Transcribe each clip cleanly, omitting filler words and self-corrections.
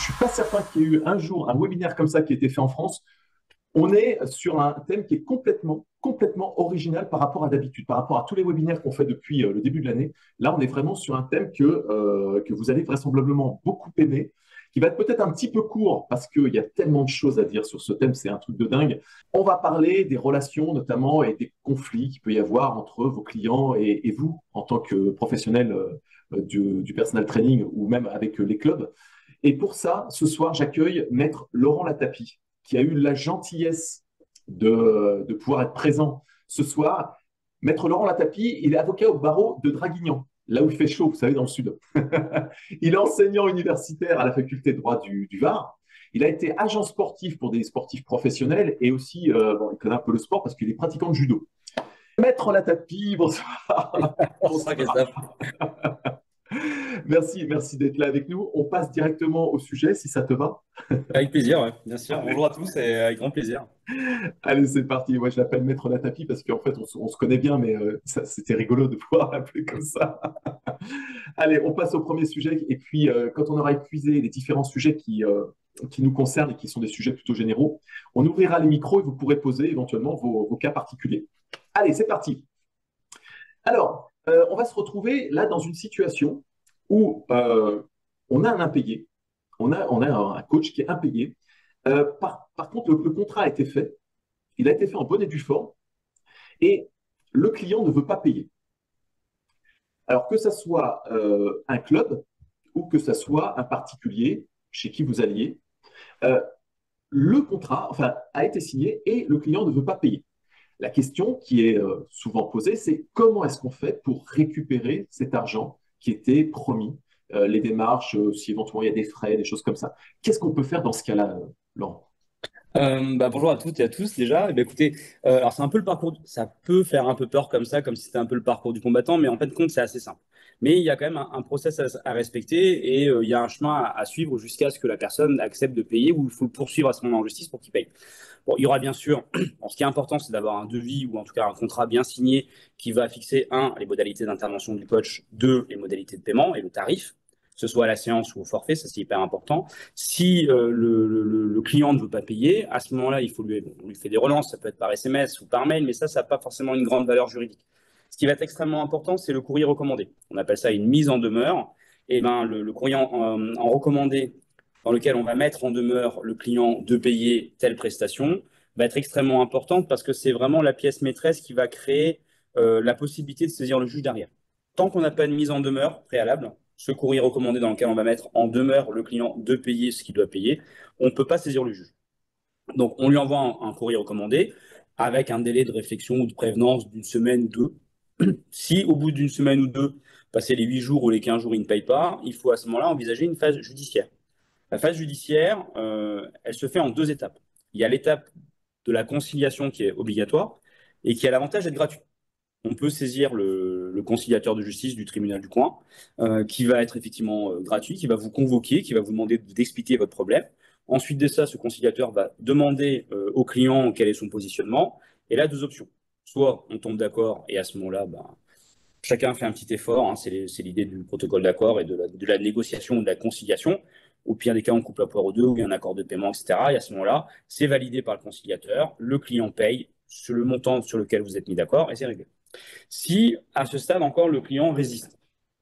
suis pas certain qu'il y ait eu un jour un webinaire comme ça qui a été fait en France. On est sur un thème qui est complètement original par rapport à d'habitude, par rapport à tous les webinaires qu'on fait depuis le début de l'année. Là, on est vraiment sur un thème que vous allez vraisemblablement beaucoup aimer, qui va être peut-être un petit peu court parce qu'il y a tellement de choses à dire sur ce thème, c'est un truc de dingue. On va parler des relations notamment et des conflits qu'il peut y avoir entre vos clients et vous en tant que professionnel du personal training ou même avec les clubs. Et pour ça, ce soir, j'accueille Maître Laurent Latapi, qui a eu la gentillesse de pouvoir être présent ce soir. Maître Laurent Latapi, il est avocat au barreau de Draguignan, là où il fait chaud, vous savez, dans le sud. Il est enseignant universitaire à la faculté de droit du Var. Il a été agent sportif pour des sportifs professionnels et aussi, bon, il connaît un peu le sport parce qu'il est pratiquant de judo. Maître Latapi, bonsoir. Bonsoir Christophe. Merci d'être là avec nous. On passe directement au sujet, si ça te va. Avec plaisir, ouais, bien sûr. Bonjour à tous et avec grand plaisir. Allez, c'est parti. Moi, je l'appelle Maître Latapi parce qu'en fait, on se connaît bien, mais c'était rigolo de pouvoir l'appeler comme ça. Allez, on passe au premier sujet. Et puis, quand on aura épuisé les différents sujets qui nous concernent et qui sont des sujets plutôt généraux, on ouvrira les micros et vous pourrez poser éventuellement vos cas particuliers. Allez, c'est parti. Alors, on va se retrouver là dans une situation où on a un impayé, on a un coach qui est impayé. Par contre, le contrat a été fait, il a été fait en bonne et due forme, et le client ne veut pas payer. Alors que ce soit un club ou que ce soit un particulier chez qui vous alliez, le contrat a été signé et le client ne veut pas payer. La question qui est souvent posée, c'est comment est-ce qu'on fait pour récupérer cet argent qui était promis, les démarches, si éventuellement il y a des frais, des choses comme ça. Qu'est-ce qu'on peut faire dans ce cas-là, Laurent? Bonjour à toutes et à tous déjà. Eh bien, écoutez, alors c'est un peu le parcours, ça peut faire un peu peur comme ça, comme si c'était un peu le parcours du combattant, mais en fait, compte, c'est assez simple. Mais il y a quand même un process à respecter et il y a un chemin à suivre jusqu'à ce que la personne accepte de payer ou il faut le poursuivre à ce moment en justice pour qu'il paye. Bon, il y aura bien sûr, bon, ce qui est important, c'est d'avoir un devis ou en tout cas un contrat bien signé qui va fixer, un, les modalités d'intervention du coach, deux, les modalités de paiement et le tarif, que ce soit à la séance ou au forfait, ça c'est hyper important. Si le client ne veut pas payer, à ce moment-là, on lui fait des relances, ça peut être par SMS ou par mail, mais ça n'a pas forcément une grande valeur juridique. Ce qui va être extrêmement important, c'est le courrier recommandé. On appelle ça une mise en demeure. Et ben, le courrier en recommandé dans lequel on va mettre en demeure le client de payer telle prestation va être extrêmement importante parce que c'est vraiment la pièce maîtresse qui va créer la possibilité de saisir le juge derrière. Tant qu'on n'a pas une mise en demeure préalable, ce courrier recommandé dans lequel on va mettre en demeure le client de payer ce qu'il doit payer, on ne peut pas saisir le juge. Donc, on lui envoie un courrier recommandé avec un délai de réflexion ou de prévenance d'une semaine ou deux. Si au bout d'une semaine ou deux, passé les 8 jours ou les 15 jours, il ne paye pas, il faut à ce moment-là envisager une phase judiciaire. La phase judiciaire, elle se fait en deux étapes. Il y a l'étape de la conciliation qui est obligatoire et qui a l'avantage d'être gratuite. On peut saisir le conciliateur de justice du tribunal du coin, qui va être effectivement gratuit, qui va vous convoquer, qui va vous demander d'expliquer votre problème. Ensuite de ça, ce conciliateur va demander au client quel est son positionnement. Et là, deux options. Soit on tombe d'accord et à ce moment-là, ben, chacun fait un petit effort. Hein, c'est l'idée du protocole d'accord et de la négociation ou de la conciliation. Au pire des cas, on coupe la poire aux deux, ou il y a un accord de paiement, etc. Et à ce moment-là, c'est validé par le conciliateur, le client paye sur le montant sur lequel vous êtes mis d'accord et c'est réglé. Si, à ce stade encore, le client résiste,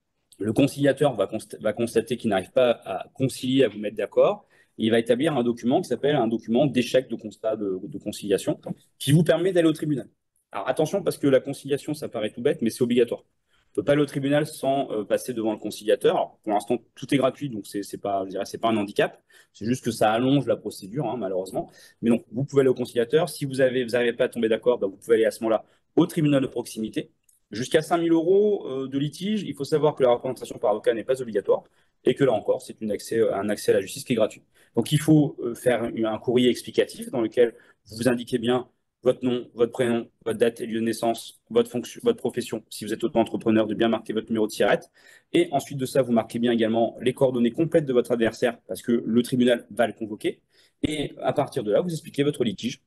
le conciliateur va constater qu'il n'arrive pas à concilier, à vous mettre d'accord. Il va établir un document qui s'appelle un document d'échec de constat de conciliation qui vous permet d'aller au tribunal. Alors attention, parce que la conciliation, ça paraît tout bête, mais c'est obligatoire. On ne peut pas aller au tribunal sans passer devant le conciliateur. Alors, pour l'instant, tout est gratuit, donc c'est pas, je dirais, c'est pas un handicap. C'est juste que ça allonge la procédure, hein, malheureusement. Mais donc, vous pouvez aller au conciliateur. Si vous n'arrivez pas à tomber d'accord, bah, vous pouvez aller à ce moment-là au tribunal de proximité. Jusqu'à 5 000 euros de litige, il faut savoir que la représentation par avocat n'est pas obligatoire et que là encore, c'est un accès à la justice qui est gratuit. Donc il faut faire un courrier explicatif dans lequel vous indiquez bien votre nom, votre prénom, votre date et lieu de naissance, votre fonction, votre profession, si vous êtes auto-entrepreneur, de bien marquer votre numéro de SIRET. Et ensuite de ça, vous marquez bien également les coordonnées complètes de votre adversaire parce que le tribunal va le convoquer. Et à partir de là, vous expliquez votre litige.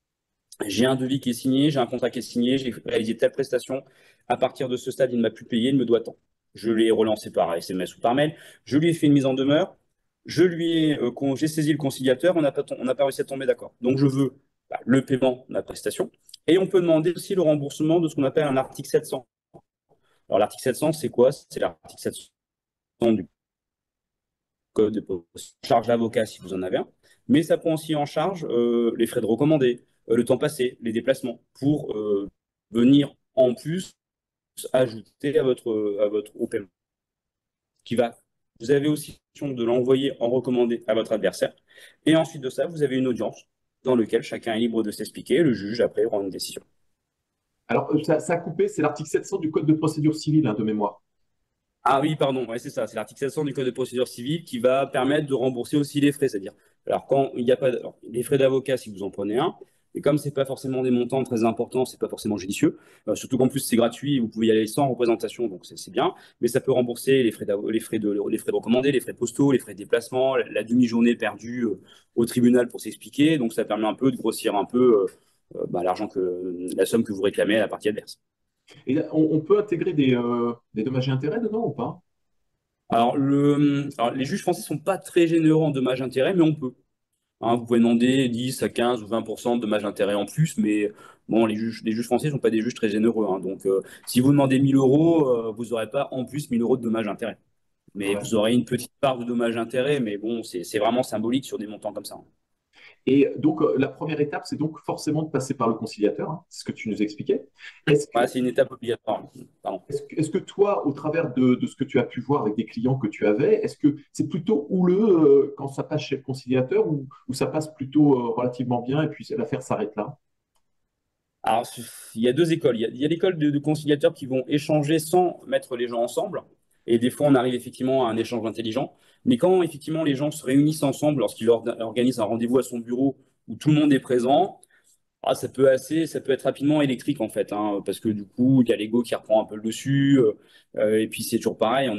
J'ai un devis qui est signé, j'ai un contrat qui est signé, j'ai réalisé telle prestation. À partir de ce stade, il ne m'a plus payé, il me doit tant. Je l'ai relancé par SMS ou par mail. Je lui ai fait une mise en demeure. J'ai saisi le conciliateur, on n'a pas réussi à tomber d'accord. Donc je veux le paiement de la prestation et on peut demander aussi le remboursement de ce qu'on appelle un article 700. Alors l'article 700, c'est quoi? C'est l'article 700 du code de charge d'avocat si vous en avez un, mais ça prend aussi en charge les frais de recommandé, le temps passé, les déplacements pour venir en plus ajouter au paiement qui va. Vous avez aussi l'option de l'envoyer en recommandé à votre adversaire. Et ensuite de ça, vous avez une audience dans laquelle chacun est libre de s'expliquer. Le juge, après, rend une décision. Alors, ça a coupé, c'est l'article 700 du Code de procédure civile, hein, de mémoire. Ah oui, pardon, ouais, c'est ça. C'est l'article 700 du Code de procédure civile qui va permettre de rembourser aussi les frais. C'est-à-dire, alors quand il n'y a pas les frais d'avocat, si vous en prenez un, et comme c'est pas forcément des montants très importants, c'est pas forcément judicieux. Surtout qu'en plus c'est gratuit, vous pouvez y aller sans représentation, donc c'est bien. Mais ça peut rembourser les frais de recommandé, les frais postaux, les frais de déplacement, la demi-journée perdue au tribunal pour s'expliquer. Donc ça permet un peu de grossir un peu la somme que vous réclamez à la partie adverse. Et on peut intégrer des dommages et intérêts dedans ou pas? Alors, les juges français sont pas très généreux en dommages-intérêts, mais on peut. Hein, vous pouvez demander 10 à 15 ou 20% de dommages-intérêts en plus, mais bon, les juges français ne sont pas des juges très généreux. Hein. Donc, si vous demandez 1000 euros, vous n'aurez pas en plus 1000 euros de dommages-intérêts. Mais Ouais. vous aurez une petite part de dommages-intérêts, mais bon, c'est vraiment symbolique sur des montants comme ça. Hein. Et donc, la première étape, c'est donc forcément de passer par le conciliateur, hein, c'est ce que tu nous expliquais. Est-ce que, Voilà, c'est une étape obligatoire. Pardon. est-ce que toi, au travers de ce que tu as pu voir avec des clients que tu avais, est-ce que c'est plutôt houleux quand ça passe chez le conciliateur ou ça passe plutôt relativement bien et puis l'affaire s'arrête là? Alors, il y a deux écoles. Il y a l'école de conciliateurs qui vont échanger sans mettre les gens ensemble. Et des fois, on arrive effectivement à un échange intelligent. Mais quand effectivement les gens se réunissent ensemble, lorsqu'ils organisent un rendez-vous à son bureau où tout le monde est présent, ça peut être rapidement électrique en fait, hein, parce que du coup, il y a l'ego qui reprend un peu le dessus, et puis c'est toujours pareil.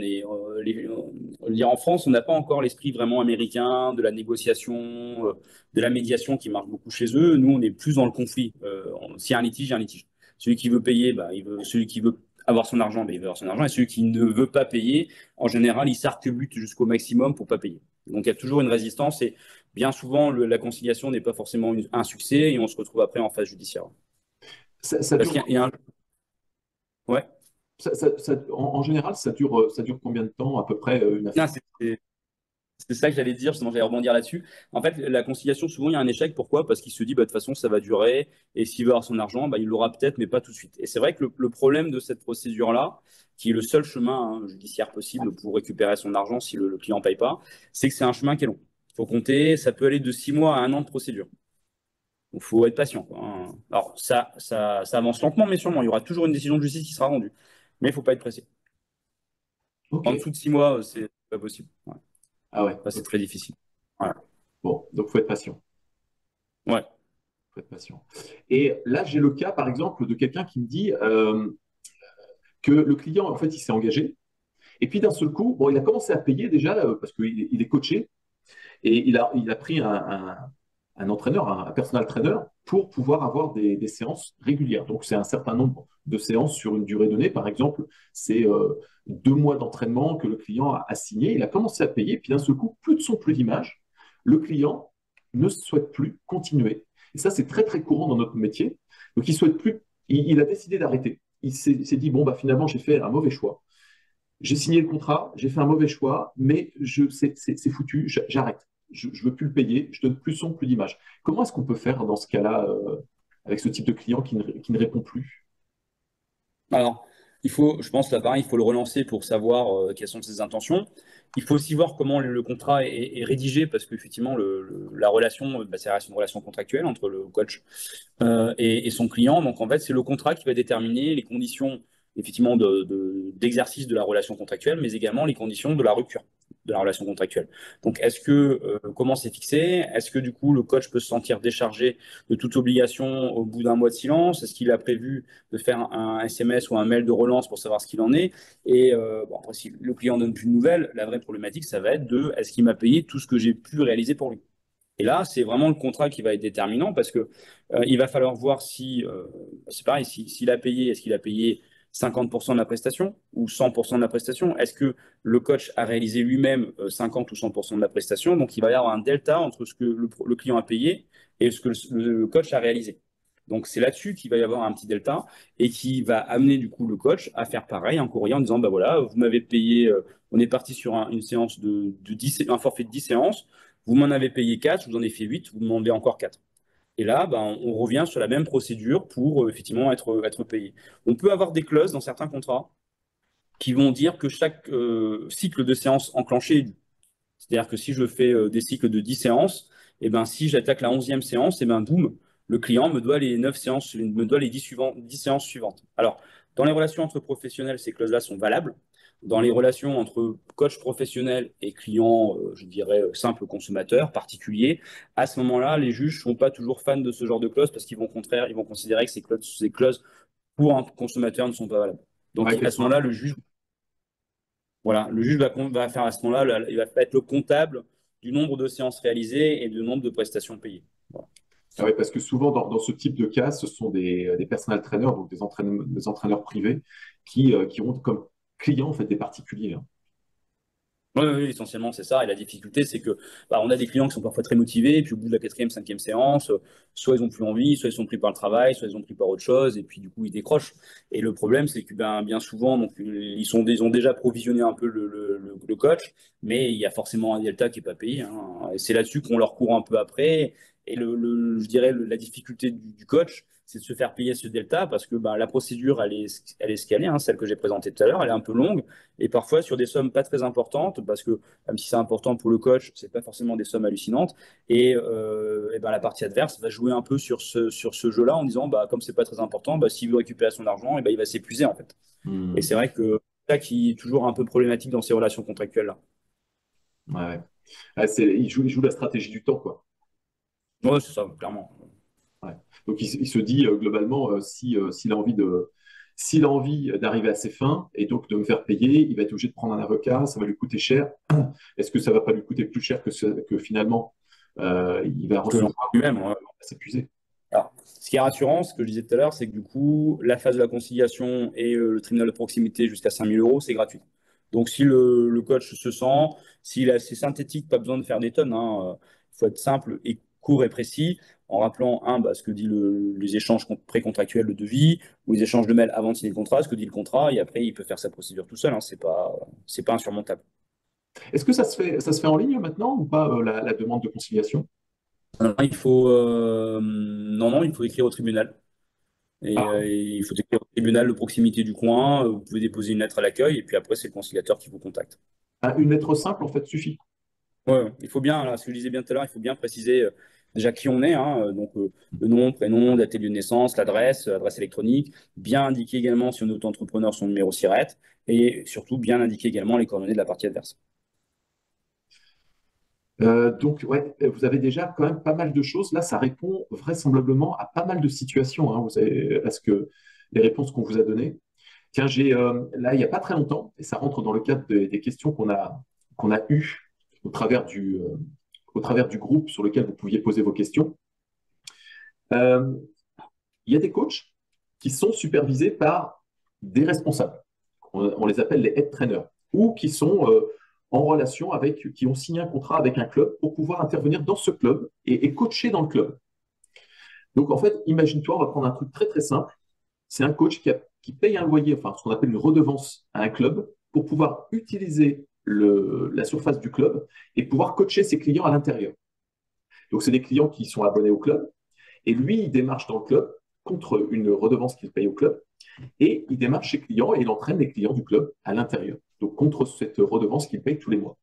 En France, on n'a pas encore l'esprit vraiment américain de la négociation, de la médiation qui marche beaucoup chez eux. Nous, on est plus dans le conflit. S'il y a un litige, il y a un litige. Celui qui veut payer, celui qui veut avoir son argent, il veut avoir son argent, et celui qui ne veut pas payer, en général, il s'arc-bute jusqu'au maximum pour pas payer. Donc il y a toujours une résistance et bien souvent, la conciliation n'est pas forcément un succès et on se retrouve après en phase judiciaire. Ça Parce dure, qu'il y a un. Ouais. en général, ça dure combien de temps à peu près une Non, affaire? c'est ça que j'allais dire, justement, j'allais rebondir là-dessus. En fait, la conciliation, souvent, il y a un échec. Pourquoi? Parce qu'il se dit, bah, de toute façon, ça va durer et s'il veut avoir son argent, bah, il l'aura peut-être, mais pas tout de suite. Et c'est vrai que le problème de cette procédure-là, qui est le seul chemin judiciaire possible pour récupérer son argent si le client ne paye pas, c'est que c'est un chemin qui est long. Il faut compter, ça peut aller de 6 mois à 1 an de procédure. Il faut être patient, quoi, hein. Alors, ça avance lentement, mais sûrement. Il y aura toujours une décision de justice qui sera rendue. Mais il ne faut pas être pressé. Ok. En dessous de 6 mois, c'est pas possible. Ouais. Ah ouais. Ça, c'est très difficile. Ouais. Bon, donc faut être patient. Ouais. Faut être patient. Et là, j'ai le cas, par exemple, de quelqu'un qui me dit que le client, en fait, il s'est engagé. Et puis d'un seul coup, bon, il a commencé à payer déjà parce qu'il est coaché et il a pris un entraîneur, un personal trainer pour pouvoir avoir des séances régulières. Donc, c'est un certain nombre de séances sur une durée donnée. Par exemple, c'est 2 mois d'entraînement que le client a signé. Il a commencé à payer, puis d'un seul coup, plus de son, plus d'image. Le client ne souhaite plus continuer. Et ça, c'est très, très courant dans notre métier. Donc, il souhaite plus, il a décidé d'arrêter. Il s'est dit, bon, bah, finalement, j'ai fait un mauvais choix. J'ai signé le contrat, j'ai fait un mauvais choix, mais c'est foutu, j'arrête. Je ne veux plus le payer, je donne plus son, plus d'image. Comment est-ce qu'on peut faire dans ce cas-là avec ce type de client qui ne répond plus? Alors, je pense là pareil, il faut le relancer pour savoir quelles sont ses intentions. Il faut aussi voir comment le contrat est rédigé parce qu'effectivement, la relation, ça reste une relation contractuelle entre le coach et son client. Donc, en fait, c'est le contrat qui va déterminer les conditions, effectivement, d'exercice de la relation contractuelle, mais également les conditions de la rupture de la relation contractuelle. Donc, comment c'est fixé? Est-ce que, du coup, le coach peut se sentir déchargé de toute obligation au bout d'un mois de silence? Est-ce qu'il a prévu de faire un SMS ou un mail de relance pour savoir ce qu'il en est? Et bon, après, si le client donne plus de nouvelles, la vraie problématique, ça va être de est-ce qu'il m'a payé tout ce que j'ai pu réaliser pour lui? Et là, c'est vraiment le contrat qui va être déterminant parce que il va falloir voir si, c'est pareil, s'il a payé, est-ce qu'il a payé 50% de la prestation ou 100% de la prestation? Est-ce que le coach a réalisé lui-même 50 ou 100% de la prestation? Donc, il va y avoir un delta entre ce que le client a payé et ce que le coach a réalisé. Donc, c'est là-dessus qu'il va y avoir un petit delta et qui va amener du coup le coach à faire pareil, un courrier en disant, bah voilà, vous m'avez payé, on est parti sur une séance de 10, un forfait de 10 séances, vous m'en avez payé 4, je vous en ai fait 8, vous me demandez encore 4. Et là, ben, on revient sur la même procédure pour effectivement être payé. On peut avoir des clauses dans certains contrats qui vont dire que chaque cycle de séance enclenché est dû. C'est-à-dire que si je fais des cycles de 10 séances, et ben, si j'attaque la 11e séance, et ben, boum, le client me doit les 9 séances, me doit les 10 séances suivantes. Alors, dans les relations entre professionnels, ces clauses-là sont valables. Dans les relations entre coach professionnel et client, je dirais simple consommateur, particulier, à ce moment-là, les juges ne sont pas toujours fans de ce genre de clause parce qu'ils vont, au contraire, ils vont considérer que ces clauses pour un consommateur ne sont pas valables. Donc Ouais, à qu'elles ce sont. moment-là, le juge va faire à ce moment-là, il va être le comptable du nombre de séances réalisées et du nombre de prestations payées. Voilà. Ah ouais, parce que souvent, dans ce type de cas, ce sont des personal trainers, donc des entraîneurs privés, qui ont comme clients en fait, des particuliers. Hein. Oui, oui, essentiellement, c'est ça. Et la difficulté, c'est que bah, on a des clients qui sont parfois très motivés, et puis au bout de la quatrième, cinquième séance, soit ils ont plus envie, soit ils sont pris par le travail, soit ils ont pris par autre chose, et puis du coup, ils décrochent. Et le problème, c'est que ben, bien souvent, donc, ils ont déjà provisionné un peu le coach, mais il y a forcément un delta qui n'est pas payé. Hein. Et c'est là-dessus qu'on leur court un peu après. Et je dirais, la difficulté du coach, c'est de se faire payer ce delta parce que ben, la procédure, elle est scalée, hein, celle que j'ai présentée tout à l'heure, elle est un peu longue et parfois sur des sommes pas très importantes, parce que même si c'est important pour le coach, c'est pas forcément des sommes hallucinantes. Et ben, la partie adverse va jouer un peu sur ce jeu-là en disant, bah, comme c'est pas très important, bah, s'il veut récupérer son argent, et ben, il va s'épuiser en fait. Et Hmm. c'est vrai que c'est ça qui est toujours un peu problématique dans ces relations contractuelles-là. Ouais. Ah, il joue la stratégie du temps, quoi. Ouais, c'est ça, clairement. Ouais. Donc il se dit globalement, s'il a envie d'arriver à ses fins et donc de me faire payer, il va être obligé de prendre un avocat, ça va lui coûter cher. Est-ce que ça va pas lui coûter plus cher que finalement il va Que recevoir lui-même, ouais. va s'épuiser? Alors, ce qui est rassurant, ce que je disais tout à l'heure, c'est que du coup, la phase de la conciliation et le tribunal de proximité jusqu'à 5 000 euros, c'est gratuit. Donc, si le coach se sent, c'est synthétique, pas besoin de faire des tonnes. Hein, il faut être simple et court et précis, en rappelant, bah, ce que dit les échanges précontractuels de devis ou les échanges de mails avant de signer le contrat, ce que dit le contrat, et après, il peut faire sa procédure tout seul. Hein, c'est pas insurmontable. Est-ce que ça se fait en ligne maintenant ou pas la demande de conciliation? Non, non, il faut écrire au tribunal. Et il faut écrire au tribunal de proximité du coin. Vous pouvez déposer une lettre à l'accueil et puis après, c'est le conciliateur qui vous contacte. Ah, une lettre simple en fait suffit. Ouais, ouais. Il faut bien, là, ce que je disais bien tout à l'heure, il faut bien préciser déjà qui on est. Hein, donc, le nom, prénom, date et lieu de naissance, l'adresse, adresse électronique. Bien indiquer également si on est auto-entrepreneur son numéro SIRET. Et surtout, bien indiquer également les coordonnées de la partie adverse. Donc, ouais, vous avez déjà quand même pas mal de choses. Là, ça répond vraisemblablement à pas mal de situations. Hein, à ce que les réponses qu'on vous a données. Tiens, j'ai là, il n'y a pas très longtemps, et ça rentre dans le cadre des questions qu'on a eues au travers du groupe sur lequel vous pouviez poser vos questions. Euh, il y a des coachs qui sont supervisés par des responsables. On les appelle les head trainers, ou qui sont en relation avec, qui ont signé un contrat avec un club pour pouvoir intervenir dans ce club et coacher dans le club. Donc en fait, imagine-toi, on va prendre un truc très très simple. C'est un coach qui paye un loyer, enfin ce qu'on appelle une redevance à un club, pour pouvoir utiliser la surface du club et pouvoir coacher ses clients à l'intérieur. Donc c'est des clients qui sont abonnés au club, et lui, il démarche dans le club contre une redevance qu'il paye au club, et il démarche ses clients et il entraîne les clients du club à l'intérieur, donc contre cette redevance qu'il paye tous les mois.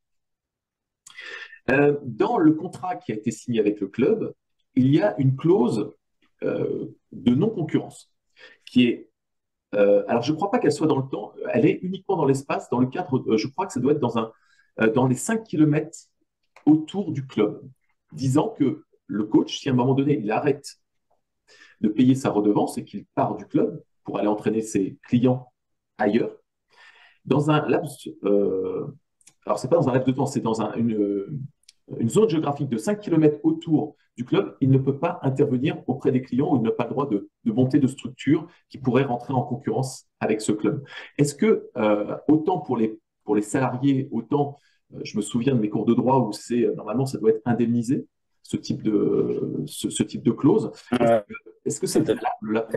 Dans le contrat qui a été signé avec le club, il y a une clause de non-concurrence qui est alors, je ne crois pas qu'elle soit dans le temps, elle est uniquement dans l'espace, dans le cadre, je crois que ça doit être dans les 5 kilomètres autour du club, disant que le coach, si à un moment donné, il arrête de payer sa redevance et qu'il part du club pour aller entraîner ses clients ailleurs, dans un laps, alors c'est pas dans un laps de temps, c'est dans une une zone géographique de 5 km autour du club, il ne peut pas intervenir auprès des clients ou il n'a pas le droit de monter de structure qui pourrait rentrer en concurrence avec ce club. Est-ce que, autant pour les salariés, autant, je me souviens de mes cours de droit où normalement, ça doit être indemnisé, ce type de clause. Euh, Est-ce que c'est valable là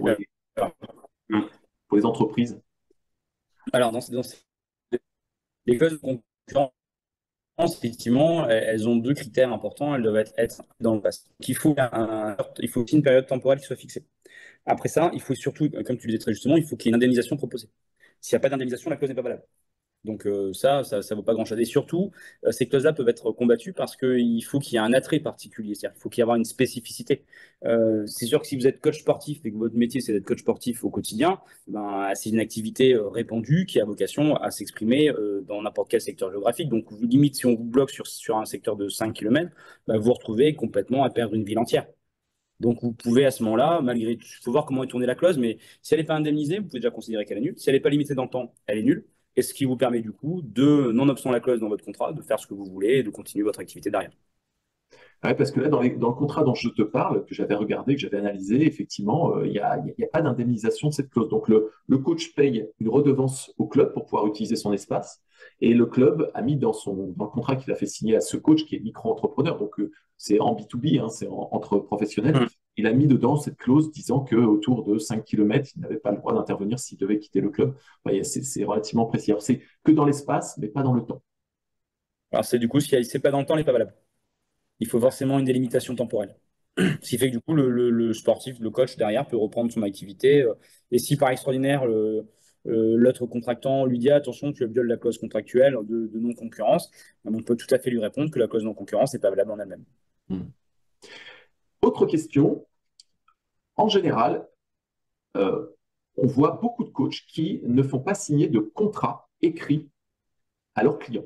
pour les entreprises? alors, dans les clauses de concurrence, effectivement, elles ont deux critères importants. Elles doivent être dans le passé. Il faut aussi une période temporelle qui soit fixée. Après ça, il faut surtout, comme tu le disais très justement, il faut qu'il y ait une indemnisation proposée. S'il n'y a pas d'indemnisation, la clause n'est pas valable. Donc ça vaut pas grand-chose. Et surtout, ces clauses-là peuvent être combattues parce qu'il faut qu'il y ait un attrait particulier, c'est-à-dire qu'il faut qu'il y ait une spécificité. C'est sûr que si vous êtes coach sportif et que votre métier c'est d'être coach sportif au quotidien, ben, c'est une activité répandue qui a vocation à s'exprimer dans n'importe quel secteur géographique. Donc limite, si on vous bloque sur un secteur de 5 km, ben, vous vous retrouvez complètement à perdre une ville entière. Donc, vous pouvez à ce moment-là, malgré tout, il faut voir comment est tournée la clause, mais si elle n'est pas indemnisée, vous pouvez déjà considérer qu'elle est nulle. Si elle n'est pas limitée dans le temps, elle est nulle. Et ce qui vous permet du coup de, nonobstant la clause dans votre contrat, de faire ce que vous voulez et de continuer votre activité derrière. Ouais, parce que là, dans le contrat dont je te parle, que j'avais regardé, que j'avais analysé, effectivement, il y a pas d'indemnisation de cette clause. Donc, le coach paye une redevance au club pour pouvoir utiliser son espace. Et le club a mis dans le contrat qu'il a fait signer à ce coach qui est micro-entrepreneur. Donc, c'est en B2B, hein, entre professionnels. Hum. Il a mis dedans cette clause disant qu'autour de 5 km, il n'avait pas le droit d'intervenir s'il devait quitter le club. Ouais, c'est relativement précis. Alors, c'est que dans l'espace, mais pas dans le temps. Alors, c'est du coup, si c'est pas dans le temps, elle n'est pas valable. Il faut forcément une délimitation temporelle. Ce qui fait que du coup, le sportif, le coach derrière peut reprendre son activité. Et si par extraordinaire, l'autre contractant lui dit attention, tu violes la clause contractuelle de non-concurrence, on peut tout à fait lui répondre que la clause de non-concurrence n'est pas valable en elle-même. Hmm. Autre question. En général, euh, on voit beaucoup de coachs qui ne font pas signer de contrat écrit à leurs clients.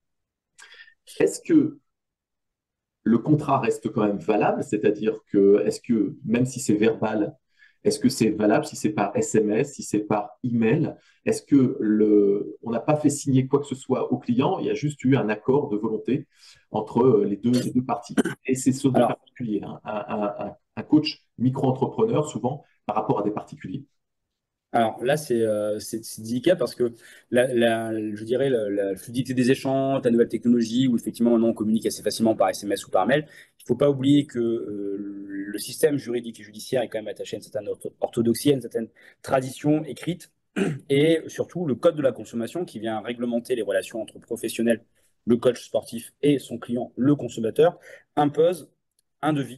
Est-ce que le contrat reste quand même valable? C'est-à-dire que, est-ce que, même si c'est verbal, est-ce que c'est valable si c'est par SMS, si c'est par email? Est-ce que on n'a pas fait signer quoi que ce soit au client? Il y a juste eu un accord de volonté entre les deux parties. Et c'est sur des Alors, particuliers, hein. Un coach micro-entrepreneur, souvent, par rapport à des particuliers. Alors là, c'est délicat parce que je dirais la fluidité des échanges, la nouvelle technologie, où effectivement maintenant on communique assez facilement par SMS ou par mail, il ne faut pas oublier que le système juridique et judiciaire est quand même attaché à une certaine orthodoxie, à une certaine tradition écrite, et surtout le code de la consommation qui vient réglementer les relations entre professionnels, le coach sportif et son client, le consommateur, impose un devis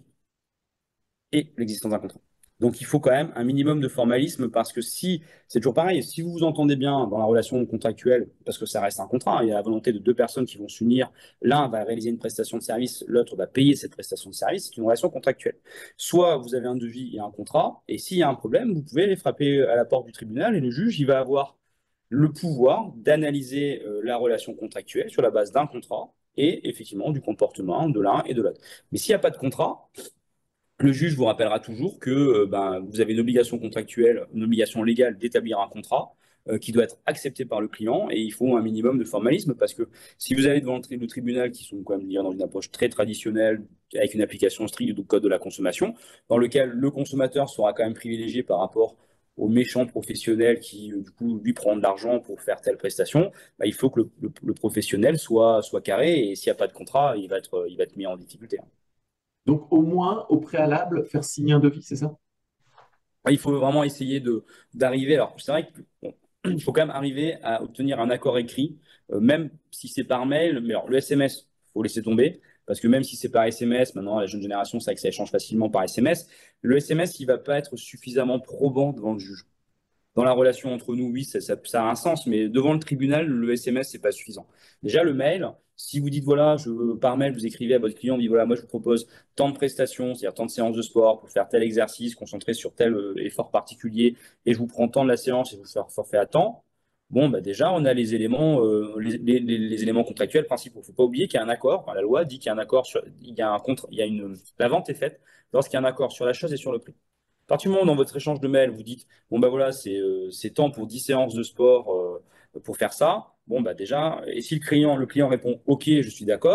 et l'existence d'un contrat. Donc il faut quand même un minimum de formalisme parce que si, c'est toujours pareil, si vous vous entendez bien dans la relation contractuelle, parce que ça reste un contrat, il y a la volonté de deux personnes qui vont s'unir, l'un va réaliser une prestation de service, l'autre va payer cette prestation de service, c'est une relation contractuelle. Soit vous avez un devis et un contrat, et s'il y a un problème, vous pouvez les frapper à la porte du tribunal et le juge, il va avoir le pouvoir d'analyser la relation contractuelle sur la base d'un contrat et effectivement du comportement de l'un et de l'autre. Mais s'il n'y a pas de contrat, le juge vous rappellera toujours que ben, vous avez une obligation contractuelle, une obligation légale d'établir un contrat qui doit être accepté par le client et il faut un minimum de formalisme parce que si vous allez devant le tribunal qui sont quand même dans une approche très traditionnelle avec une application stricte du code de la consommation dans lequel le consommateur sera quand même privilégié par rapport aux méchants professionnels qui du coup lui prend de l'argent pour faire telle prestation, ben, il faut que le professionnel soit carré et s'il n'y a pas de contrat, il va être mis en difficulté. Donc, au moins, au préalable, faire signer un devis, c'est ça? Il faut vraiment essayer d'arriver. Alors, c'est vrai qu'il faut quand même arriver à obtenir un accord écrit, même si c'est par mail. Mais alors, le SMS, il faut laisser tomber. Parce que même si c'est par SMS, maintenant, la jeune génération, c'est vrai que ça échange facilement par SMS. Le SMS, il ne va pas être suffisamment probant devant le juge. Dans la relation entre nous, oui, ça a un sens, mais devant le tribunal, le SMS, c'est pas suffisant. Déjà, le mail, si vous dites, voilà, par mail, vous écrivez à votre client, vous dites, voilà, moi, je vous propose tant de prestations, c'est-à-dire tant de séances de sport pour faire tel exercice, concentrer sur tel effort particulier, et je vous prends tant de la séance et je vous fais forfait à temps. Bon, bah déjà, on a les éléments, les éléments contractuels principaux. Il ne faut pas oublier qu'il y a un accord. Enfin, la loi dit qu'il y a un accord il y a un contre, il y a la vente est faite lorsqu'il y a un accord sur la chose et sur le prix. À partir du moment où dans votre échange de mail, vous dites, bon, bah voilà, c'est temps pour 10 séances de sport pour faire ça, bon, bah déjà, et si le client répond, OK, je suis d'accord,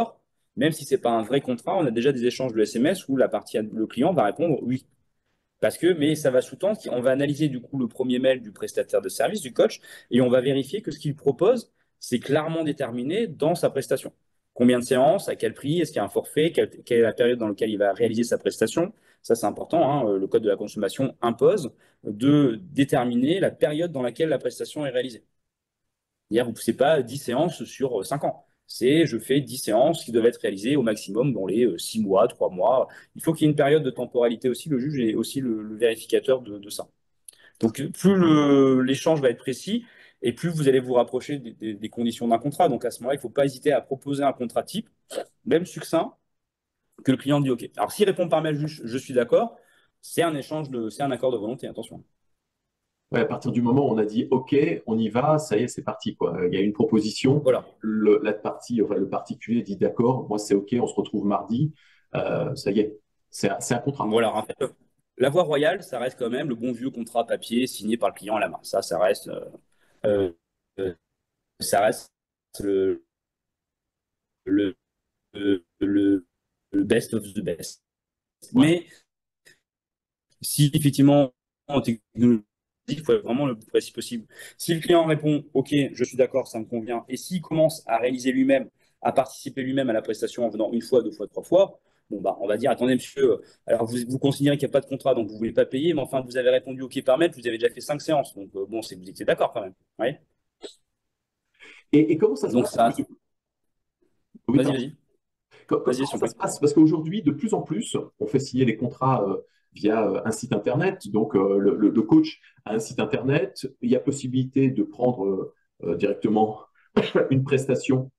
même si ce n'est pas un vrai contrat, on a déjà des échanges de SMS où le client va répondre oui. Mais ça va sous-tendre qu'on va analyser du coup le premier mail du prestataire de service, du coach, et on va vérifier que ce qu'il propose, c'est clairement déterminé dans sa prestation. Combien de séances, à quel prix, est-ce qu'il y a un forfait, quelle est la période dans laquelle il va réaliser sa prestation. Ça, c'est important, hein. Le code de la consommation impose de déterminer la période dans laquelle la prestation est réalisée. C'est-à-dire, vous ne poussez pas 10 séances sur 5 ans. Je fais 10 séances qui doivent être réalisées au maximum dans les 6 mois, 3 mois. Il faut qu'il y ait une période de temporalité aussi. Le juge est aussi le vérificateur de ça. Donc, plus l'échange va être précis et plus vous allez vous rapprocher des conditions d'un contrat. Donc, à ce moment-là, il ne faut pas hésiter à proposer un contrat type, même succinct, que le client dit OK. Alors, s'il répond par mail, je suis d'accord, c'est un accord de volonté, attention. Ouais, à partir du moment où on a dit OK, on y va, ça y est, c'est parti, quoi. Il y a une proposition, Voilà. le particulier dit d'accord, moi c'est OK, on se retrouve mardi, ça y est, c'est un contrat. Voilà, en fait, la voie royale, ça reste quand même le bon vieux contrat papier signé par le client à la main. Ça reste, euh, euh, ça reste le, le, le, le best of the best. Ouais. Mais si effectivement, en technologie, il faut être vraiment le plus précis possible. Si le client répond OK, je suis d'accord, ça me convient, et s'il commence à réaliser lui-même, à participer lui-même à la prestation en venant une fois, deux fois, trois fois, bon, bah, on va dire attendez, monsieur, alors vous considérez qu'il n'y a pas de contrat, donc vous ne voulez pas payer, mais enfin, vous avez répondu OK par mail, vous avez déjà fait 5 séances. Donc, bon, c'est que vous étiez d'accord quand même. Ouais. Et comment ça se Donc, passe? ça. Oui, Vas-y, pardon. vas-y. Vas-y, Comment s'il ça te se plaît. passe? Parce qu'aujourd'hui, de plus en plus, on fait signer les contrats via un site Internet. Donc, le coach a un site Internet. Il y a possibilité de prendre directement une prestation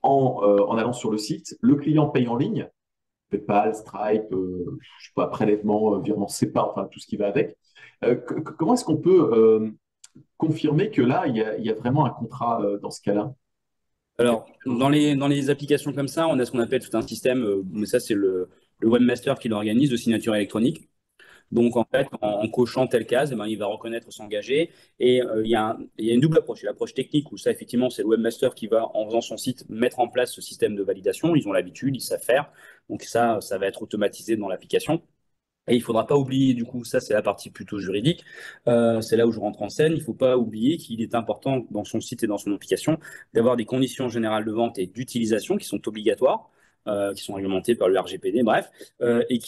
en allant sur le site. Le client paye en ligne. PayPal, Stripe, je sais pas, prélèvement, virement SEPA, enfin tout ce qui va avec. Comment est-ce qu'on peut confirmer que là, il y a vraiment un contrat dans ce cas-là? Alors, dans les applications comme ça, on a ce qu'on appelle tout un système, mais ça, c'est le webmaster qui l'organise, de signature électronique. Donc, en fait, en cochant telle case, eh ben, il va reconnaître, s'engager. Et il y a une double approche. Il y a l'approche technique où ça, effectivement, c'est le webmaster qui va, en faisant son site, mettre en place ce système de validation. Ils ont l'habitude, ils savent faire. Donc, ça va être automatisé dans l'application. Et il ne faudra pas oublier, du coup, ça c'est la partie plutôt juridique, c'est là où je rentre en scène, il ne faut pas oublier qu'il est important dans son site et dans son application d'avoir des conditions générales de vente et d'utilisation qui sont obligatoires, qui sont réglementées par le RGPD, bref, et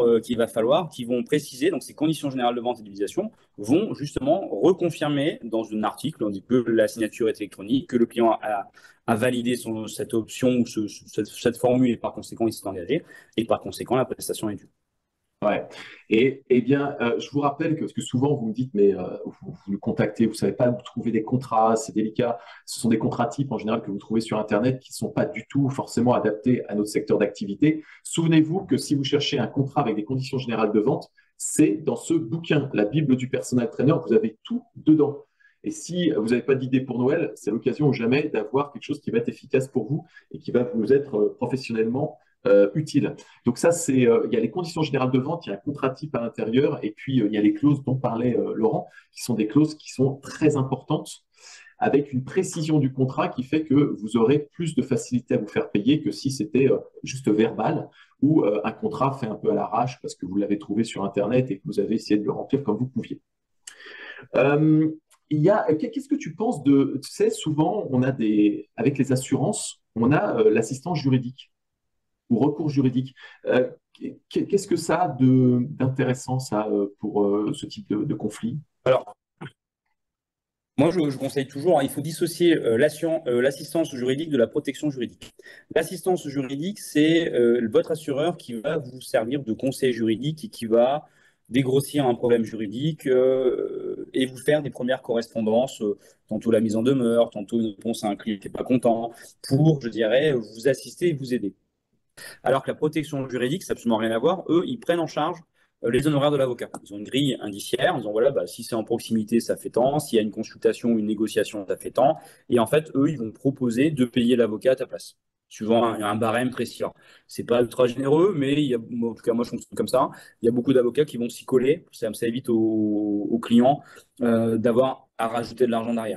qui vont préciser, donc ces conditions générales de vente et d'utilisation vont justement reconfirmer dans un article, on dit que la signature est électronique, que le client a validé cette option ou cette formule et par conséquent il s'est engagé, et par conséquent la prestation est due. Ouais. Et eh bien, je vous rappelle que, parce que souvent vous me dites, mais vous nous contactez, vous ne savez pas où trouver des contrats, c'est délicat. Ce sont des contrats types en général que vous trouvez sur Internet qui ne sont pas du tout forcément adaptés à notre secteur d'activité. Souvenez-vous que si vous cherchez un contrat avec des conditions générales de vente, c'est dans ce bouquin, la Bible du personal trainer, vous avez tout dedans. Et si vous n'avez pas d'idée pour Noël, c'est l'occasion ou jamais d'avoir quelque chose qui va être efficace pour vous et qui va vous être professionnellement utile. Donc ça, il y a les conditions générales de vente, il y a un contrat type à l'intérieur, et puis il y a les clauses dont parlait Laurent, qui sont des clauses qui sont très importantes, avec une précision du contrat qui fait que vous aurez plus de facilité à vous faire payer que si c'était juste verbal ou un contrat fait un peu à l'arrache parce que vous l'avez trouvé sur Internet et que vous avez essayé de le remplir comme vous pouviez. Euh, Qu'est-ce que tu penses de, tu sais, souvent avec les assurances, on a l'assistance juridique ou recours juridique. Euh, Qu'est-ce que ça a d'intéressant, ça, pour ce type de conflit? Alors, moi, je conseille toujours, hein, il faut dissocier l'assistance juridique de la protection juridique. L'assistance juridique, c'est votre assureur qui va vous servir de conseil juridique et qui va dégrossir un problème juridique et vous faire des premières correspondances, tantôt la mise en demeure, tantôt une réponse à un client qui n'est pas content, pour, je dirais, vous assister et vous aider. Alors que la protection juridique, c'est absolument rien à voir. Eux, ils prennent en charge les honoraires de l'avocat. Ils ont une grille indiciaire, ils disant voilà, bah, si c'est en proximité, ça fait tant, s'il y a une consultation ou une négociation, ça fait tant. Et en fait, eux, ils vont proposer de payer l'avocat à ta place, suivant un barème précis. C'est pas ultra généreux, mais en tout cas, moi, je fonctionne comme ça. Il y a beaucoup d'avocats qui vont s'y coller. Ça évite aux clients d'avoir à rajouter de l'argent derrière.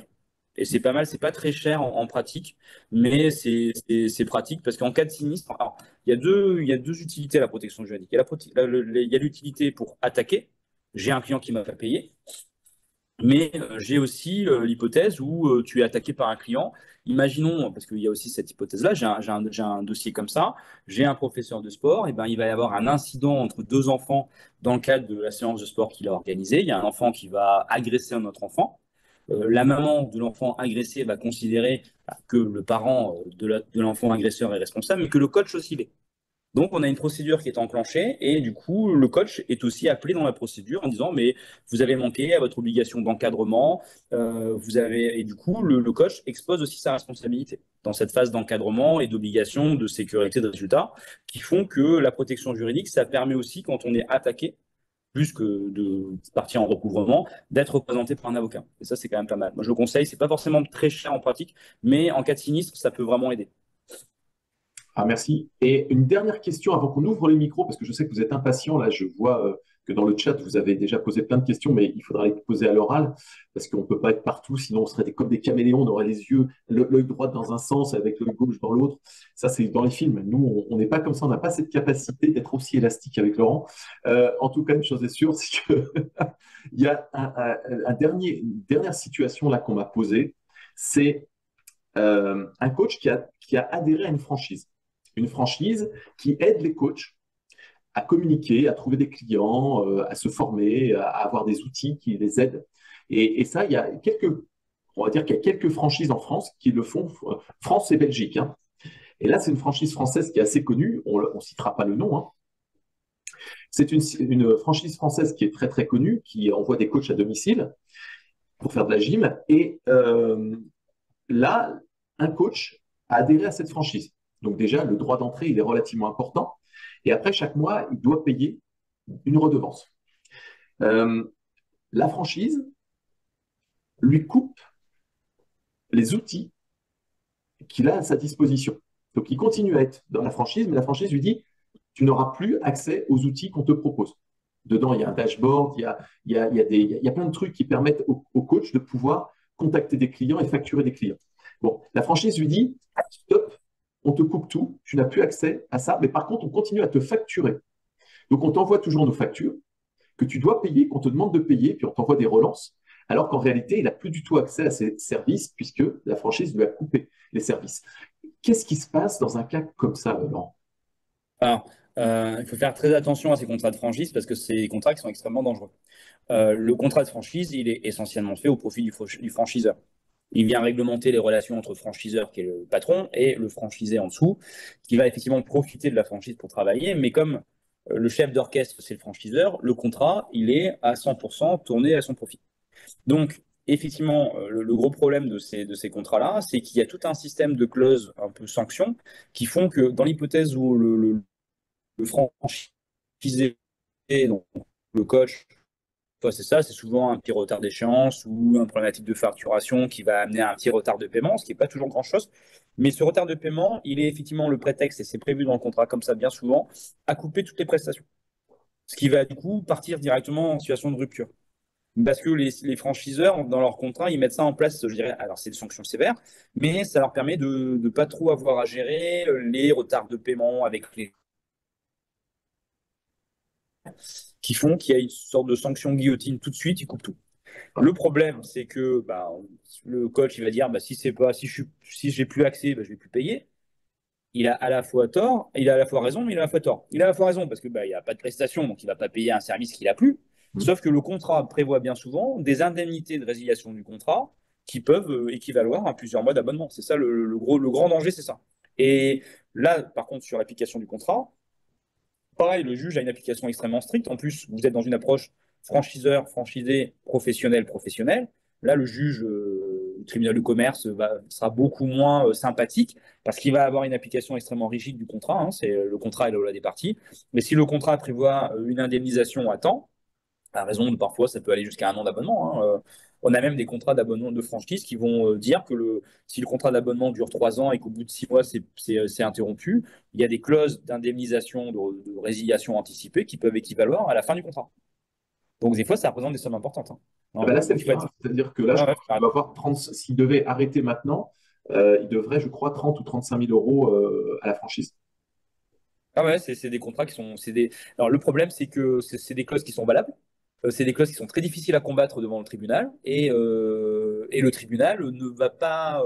Et c'est pas mal, c'est pas très cher en pratique, mais c'est pratique parce qu'en cas de sinistre, alors, il y a deux utilités à la protection juridique. Il y a l'utilité pour attaquer. J'ai un client qui m'a pas payé, mais j'ai aussi l'hypothèse où tu es attaqué par un client. Imaginons, parce qu'il y a aussi cette hypothèse-là, j'ai un dossier comme ça, j'ai un professeur de sport, et ben, il va y avoir un incident entre deux enfants dans le cadre de la séance de sport qu'il a organisée. Il y a un enfant qui va agresser un autre enfant. La maman de l'enfant agressé va considérer que le parent de l'enfant agresseur est responsable, mais que le coach aussi l'est. Donc, on a une procédure qui est enclenchée et du coup, le coach est aussi appelé dans la procédure en disant, mais vous avez manqué à votre obligation d'encadrement, et du coup, le coach expose aussi sa responsabilité dans cette phase d'encadrement et d'obligation de sécurité de résultat qui font que la protection juridique, ça permet aussi, quand on est attaqué, plus que de partir en recouvrement, d'être représenté par un avocat. Et ça, c'est quand même pas mal. Moi, je le conseille, c'est pas forcément très cher en pratique, mais en cas de sinistre, ça peut vraiment aider. Ah, merci. Et une dernière question avant qu'on ouvre les micros, parce que je sais que vous êtes impatient. Là, je vois que dans le chat, vous avez déjà posé plein de questions, mais il faudra les poser à l'oral, parce qu'on ne peut pas être partout, sinon on serait comme des caméléons, on aurait les yeux, l'œil droit dans un sens avec l'œil gauche dans l'autre. Ça, c'est dans les films. Nous, on n'est pas comme ça, on n'a pas cette capacité d'être aussi élastique avec Laurent. En tout cas, une chose est sûre, c'est qu'il y a une dernière situation là qu'on m'a posée, c'est un coach qui a adhéré à une franchise qui aide les coachs à communiquer, à trouver des clients, à se former, à avoir des outils qui les aident. Et ça, on va dire qu'il y a quelques franchises en France qui le font, France et Belgique. Hein. Et là, c'est une franchise française qui est assez connue, on ne citera pas le nom. Hein. C'est une franchise française qui est très très connue, qui envoie des coachs à domicile pour faire de la gym. Et là, un coach a adhéré à cette franchise. Donc déjà, le droit d'entrée, il est relativement important. Et après, chaque mois, il doit payer une redevance. Euh, la franchise lui coupe les outils qu'il a à sa disposition. Donc, il continue à être dans la franchise, mais la franchise lui dit, tu n'auras plus accès aux outils qu'on te propose. Dedans, il y a un dashboard, il y a plein de trucs qui permettent au coach de pouvoir contacter des clients et facturer des clients. Bon, la franchise lui dit, stop, on te coupe tout, tu n'as plus accès à ça, mais par contre, on continue à te facturer. Donc, on t'envoie toujours nos factures que tu dois payer, qu'on te demande de payer, puis on t'envoie des relances, alors qu'en réalité, il n'a plus du tout accès à ces services puisque la franchise lui a coupé les services. Qu'est-ce qui se passe dans un cas comme ça, Laurent? Alors, il faut faire très attention à ces contrats de franchise parce que c'est des contrats qui sont extrêmement dangereux. Le contrat de franchise, il est essentiellement fait au profit du franchiseur. Il vient réglementer les relations entre le franchiseur, qui est le patron, et le franchisé en dessous, qui va effectivement profiter de la franchise pour travailler. Mais comme le chef d'orchestre, c'est le franchiseur, le contrat, il est à 100% tourné à son profit. Donc, effectivement, le gros problème de ces contrats-là, c'est qu'il y a tout un système de clauses un peu sanctions qui font que dans l'hypothèse où le franchisé, donc le coach, toi, c'est ça, c'est souvent un petit retard d'échéance ou une problématique de facturation qui va amener à un petit retard de paiement, ce qui n'est pas toujours grand-chose. Mais ce retard de paiement, il est effectivement le prétexte, et c'est prévu dans le contrat comme ça bien souvent, à couper toutes les prestations. Ce qui va du coup partir directement en situation de rupture. Parce que les franchiseurs, dans leur contrat, ils mettent ça en place, je dirais, alors c'est des sanctions sévères, mais ça leur permet de ne pas trop avoir à gérer les retards de paiement avec les qui font qu'il y a une sorte de sanction guillotine tout de suite, ils coupent tout. Le problème, c'est que bah, le coach il va dire bah, si c'est pas si j'ai plus accès, bah, je vais plus payer. Il a à la fois tort, il a à la fois raison, mais il a à la fois tort. Il a à la fois raison parce que bah, il n'y a pas de prestation, donc il va pas payer un service qu'il a plus. Sauf que le contrat prévoit bien souvent des indemnités de résiliation du contrat qui peuvent équivaloir à plusieurs mois d'abonnement. C'est ça le grand danger, c'est ça. Et là, par contre, sur l'application du contrat, pareil, le juge a une application extrêmement stricte. En plus, vous êtes dans une approche franchiseur, franchisé, professionnel, professionnel. Là, le juge du tribunal de commerce sera beaucoup moins sympathique parce qu'il va avoir une application extrêmement rigide du contrat. Hein, c'est le contrat est la loi des parties. Mais si le contrat prévoit une indemnisation à temps, à raison de parfois, ça peut aller jusqu'à un an d'abonnement. Hein. On a même des contrats d'abonnement de franchise qui vont dire que si le contrat d'abonnement dure 3 ans et qu'au bout de 6 mois, c'est interrompu, il y a des clauses d'indemnisation, de résiliation anticipée qui peuvent équivaloir à la fin du contrat. Donc, des fois, ça représente des sommes importantes, hein. Ah ben là, c'est Donc, le cas. C'est-à-dire que là, ouais, je ouais, crois qu'il va avoir 30, s'il devait arrêter maintenant, il devrait, je crois, 30 ou 35 000 euros à la franchise. ah ouais, c'est des contrats qui sont. Alors, le problème, c'est que c'est des clauses qui sont valables. C'est des clauses qui sont très difficiles à combattre devant le tribunal. Et le tribunal ne va pas.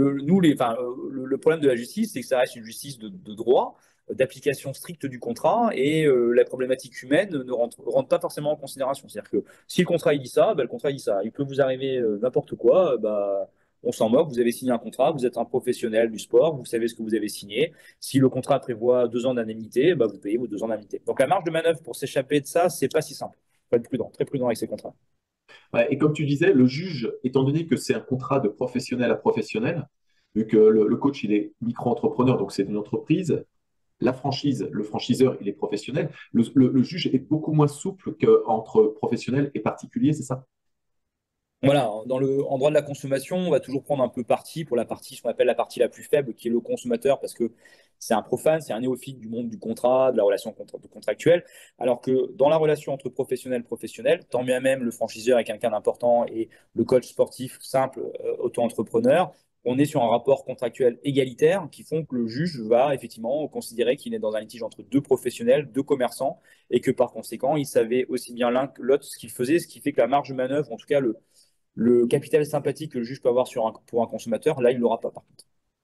Le problème de la justice, c'est que ça reste une justice de droit, d'application stricte du contrat. Et la problématique humaine ne rentre pas forcément en considération. C'est-à-dire que si le contrat il dit ça, bah, le contrat il dit ça. Il peut vous arriver n'importe quoi. Bah, on s'en moque. Vous avez signé un contrat, vous êtes un professionnel du sport, vous savez ce que vous avez signé. Si le contrat prévoit 2 ans d'indemnité, bah, vous payez vos 2 ans d'indemnité. Donc la marge de manœuvre pour s'échapper de ça, c'est pas si simple. Il faut être prudent, très prudent avec ces contrats. Ouais, et comme tu disais, le juge, étant donné que c'est un contrat de professionnel à professionnel, vu que le coach, il est micro-entrepreneur, donc c'est une entreprise, la franchise, le franchiseur, il est professionnel, le juge est beaucoup moins souple qu'entre professionnel et particulier, c'est ça? Voilà, en droit de la consommation, on va toujours prendre un peu parti pour la partie, ce qu'on appelle la partie la plus faible, qui est le consommateur, parce que c'est un profane, c'est un néophyte du monde du contrat, de la relation contractuelle. Alors que dans la relation entre professionnel, tant bien même le franchiseur est quelqu'un d'important et le coach sportif simple, auto-entrepreneur, on est sur un rapport contractuel égalitaire qui font que le juge va effectivement considérer qu'il est dans un litige entre deux professionnels, deux commerçants, et que par conséquent, il savait aussi bien l'un que l'autre ce qu'il faisait, ce qui fait que la marge de manœuvre, en tout cas le capital sympathique que le juge peut avoir pour un consommateur, là, il ne l'aura pas, par contre.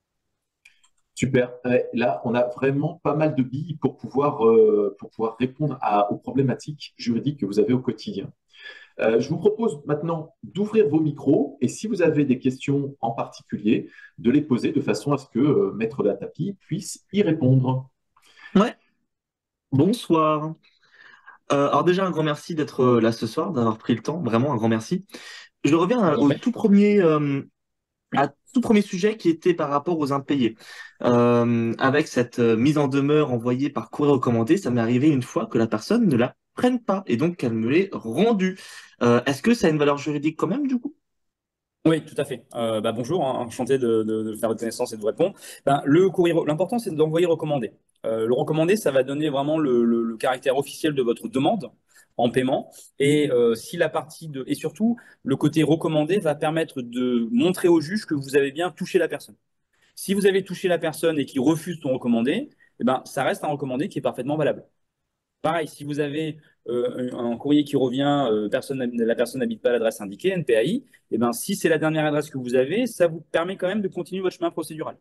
Super. Là, on a vraiment pas mal de billes pour pouvoir répondre aux problématiques juridiques que vous avez au quotidien. Je vous propose maintenant d'ouvrir vos micros et si vous avez des questions en particulier, de les poser de façon à ce que Maître Latapi puisse y répondre. Ouais, bonsoir. Alors déjà, un grand merci d'être là ce soir, d'avoir pris le temps, vraiment un grand merci. Je reviens Je vous en au prie. tout premier sujet qui était par rapport aux impayés. Avec cette mise en demeure envoyée par courrier recommandé, ça m'est arrivé une fois que la personne ne la prenne pas et donc qu'elle me l'ait rendue. Est-ce que ça a une valeur juridique quand même du coup? Oui, tout à fait. Bah, bonjour, hein, enchanté de faire votre connaissance et de vous répondre. Ben, l'important, c'est d'envoyer recommandé. Le recommandé, ça va donner vraiment le caractère officiel de votre demande en paiement. Et si la partie et surtout, le côté recommandé va permettre de montrer au juge que vous avez bien touché la personne. Si vous avez touché la personne et qu'il refuse ton recommandé, eh ben, ça reste un recommandé qui est parfaitement valable. Pareil, si vous avez un courrier qui revient, la personne n'habite pas à l'adresse indiquée, NPAI, et ben, si c'est la dernière adresse que vous avez, ça vous permet quand même de continuer votre chemin procédural.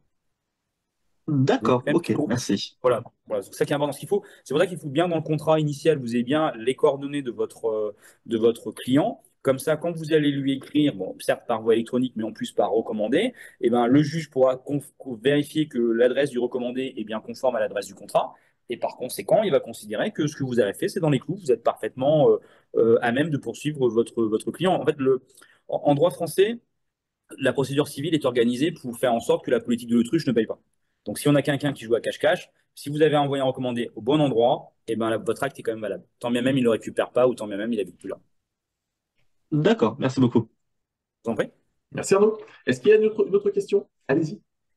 Donc, D'accord, même ok, merci. voilà, c'est ça qui est important. Ce qu'il faut, c'est pour ça qu'il faut bien dans le contrat initial, vous avez bien les coordonnées de votre client. Comme ça, quand vous allez lui écrire, bon, certes par voie électronique, mais en plus par recommandé, et ben, le juge pourra vérifier que l'adresse du recommandé est bien conforme à l'adresse du contrat. Et par conséquent, il va considérer que ce que vous avez fait, c'est dans les clous. Vous êtes parfaitement à même de poursuivre votre client. En fait, en droit français, la procédure civile est organisée pour faire en sorte que la politique de l'autruche ne paye pas. Donc, si on a quelqu'un qui joue à cache-cache, si vous avez envoyé un recommandé au bon endroit, eh ben, votre acte est quand même valable. Tant bien même il ne le récupère pas ou tant bien même il n'habite plus là. D'accord, merci beaucoup. Vous en prie. Merci Arnaud. Est-ce qu'il y a une autre question? Allez-y.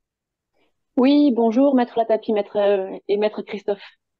Oui, bonjour, maître Latapi, maître et maître Christophe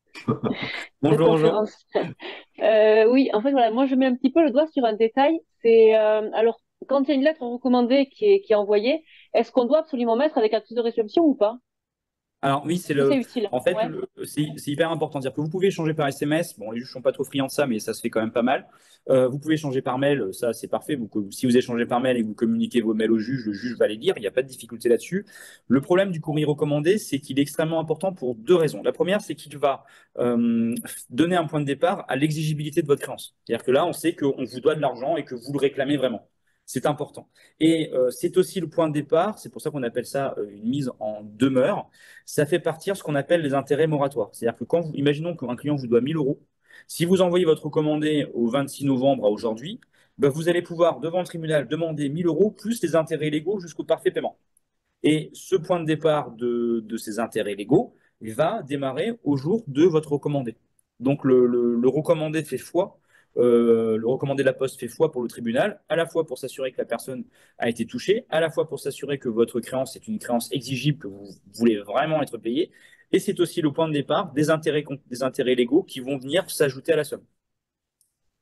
de Bonjour, bonjour. conférence. Oui, en fait, voilà, moi je mets un petit peu le doigt sur un détail. C'est alors quand il y a une lettre recommandée qui est envoyée, est-ce qu'on doit absolument mettre avec accusé de réception ou pas? Alors oui, Est-ce que c'est utile? en fait, Ouais. c'est hyper important. C'est-à-dire que vous pouvez échanger par SMS. Bon, les juges sont pas trop friands de ça, mais ça se fait quand même pas mal. Vous pouvez échanger par mail, ça c'est parfait. Si vous échangez par mail et que vous communiquez vos mails au juge, le juge va les lire. Il n'y a pas de difficulté là-dessus. Le problème du courrier recommandé, c'est qu'il est extrêmement important pour deux raisons. La première, c'est qu'il va donner un point de départ à l'exigibilité de votre créance. C'est-à-dire que là, on sait qu'on vous doit de l'argent et que vous le réclamez vraiment. C'est important. Et c'est aussi le point de départ, c'est pour ça qu'on appelle ça une mise en demeure. Ça fait partir ce qu'on appelle les intérêts moratoires. C'est-à-dire que imaginons qu'un client vous doit 1000 euros, si vous envoyez votre recommandé au 26 novembre à aujourd'hui, ben vous allez pouvoir, devant le tribunal, demander 1000 euros plus les intérêts légaux jusqu'au parfait paiement. Et ce point de départ de ces intérêts légaux va démarrer au jour de votre recommandé. Donc le recommandé fait foi, le recommandé de la Poste fait foi pour le tribunal, à la fois pour s'assurer que la personne a été touchée, à la fois pour s'assurer que votre créance est une créance exigible, que vous voulez vraiment être payé, et c'est aussi le point de départ des intérêts légaux qui vont venir s'ajouter à la somme.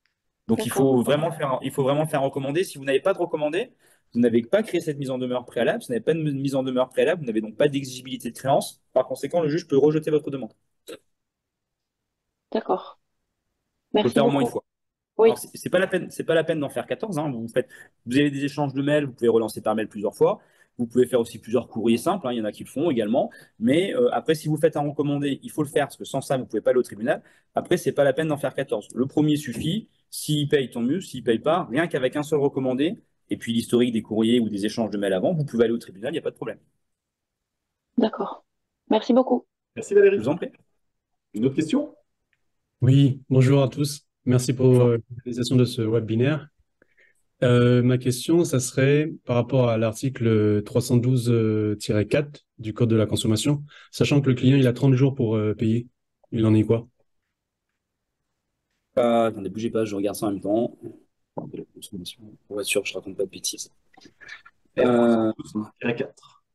Donc D'accord. il faut vraiment le faire recommander. Si vous n'avez pas de recommandé, vous n'avez pas créé cette mise en demeure préalable. Si vous n'avez pas de mise en demeure préalable, vous n'avez donc pas d'exigibilité de créance. Par conséquent, le juge peut rejeter votre demande. D'accord. Il faut le Merci faire au moins une beaucoup. fois. Alors, Oui. c'est pas la peine d'en faire 14, hein. Vous avez des échanges de mails, vous pouvez relancer par mail plusieurs fois. Vous pouvez faire aussi plusieurs courriers simples, hein. Il y en a qui le font également. Mais après, si vous faites un recommandé, il faut le faire parce que sans ça, vous ne pouvez pas aller au tribunal. Après, c'est pas la peine d'en faire 14. Le premier suffit. S'il paye, tant mieux. S'il paye pas, rien qu'avec un seul recommandé, et puis l'historique des courriers ou des échanges de mails avant, vous pouvez aller au tribunal, il n'y a pas de problème. D'accord. Merci beaucoup. Merci Je Valérie. vous en prie. Une autre question? Oui, bonjour à tous. Merci pour Bonjour. l'organisation de ce webinaire. Ma question, ça serait par rapport à l'article 312-4 du Code de la consommation, sachant que le client, il a 30 jours pour payer. Il en est quoi? Attendez, bougez pas, je regarde ça en même temps. De la consommation. Pour être sûr que je raconte pas de bêtises. Euh, R312-4.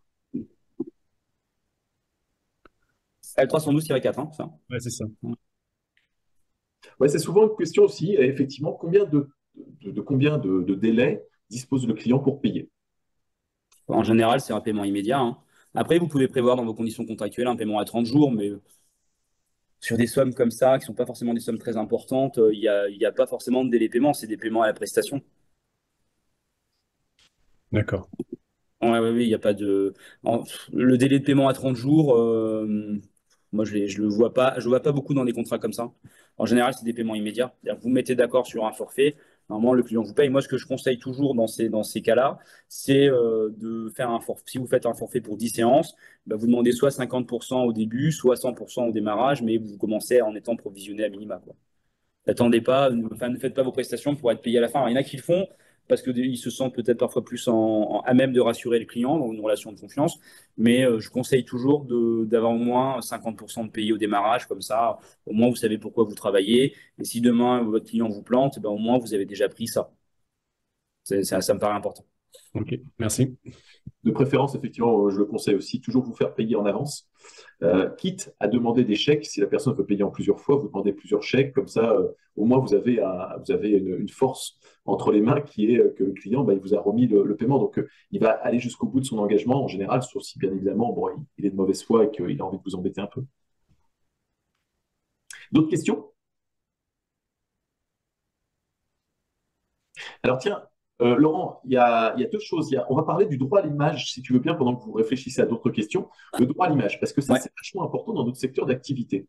L312-4, hein, ça. Ouais, c'est ça. Ouais, c'est souvent une question aussi, et effectivement, combien de délai dispose le client pour payer? En général, c'est un paiement immédiat, hein. Après, vous pouvez prévoir dans vos conditions contractuelles un paiement à 30 jours, mais sur des sommes comme ça, qui ne sont pas forcément des sommes très importantes, il y a pas forcément de délai de paiement, c'est des paiements à la prestation. D'accord. Ouais, ouais, oui, il n'y a pas de. Le délai de paiement à 30 jours, moi, je le vois pas beaucoup dans des contrats comme ça. En général, c'est des paiements immédiats. C'est-à-dire que vous mettez d'accord sur un forfait, normalement, le client vous paye. Moi, ce que je conseille toujours dans ces cas-là, c'est de faire un forfait. Si vous faites un forfait pour 10 séances, bah, vous demandez soit 50% au début, soit 100% au démarrage, mais vous commencez en étant provisionné à minima, quoi. N'attendez pas, enfin, ne faites pas vos prestations pour être payé à la fin. Alors, il y en a qui le font parce qu'ils se sentent peut-être parfois plus à même de rassurer le client dans une relation de confiance. Mais je conseille toujours d'avoir au moins 50% de payé au démarrage. Comme ça, au moins, vous savez pourquoi vous travaillez. Et si demain, votre client vous plante, ben, au moins, vous avez déjà pris ça. Ça me paraît important. Ok, merci. De préférence, effectivement, je le conseille aussi, toujours vous faire payer en avance. Quitte à demander des chèques, si la personne peut payer en plusieurs fois, vous demandez plusieurs chèques, comme ça, au moins vous avez une force entre les mains qui est que le client, bah, il vous a remis le paiement, donc il va aller jusqu'au bout de son engagement en général, sauf si bien évidemment, bon, il est de mauvaise foi et qu'il a envie de vous embêter un peu. D'autres questions? Alors tiens, Laurent, il y a deux choses. On va parler du droit à l'image, si tu veux bien, pendant que vous réfléchissez à d'autres questions. Le droit à l'image, parce que ça, Ouais. c'est vachement important dans notre secteur d'activité.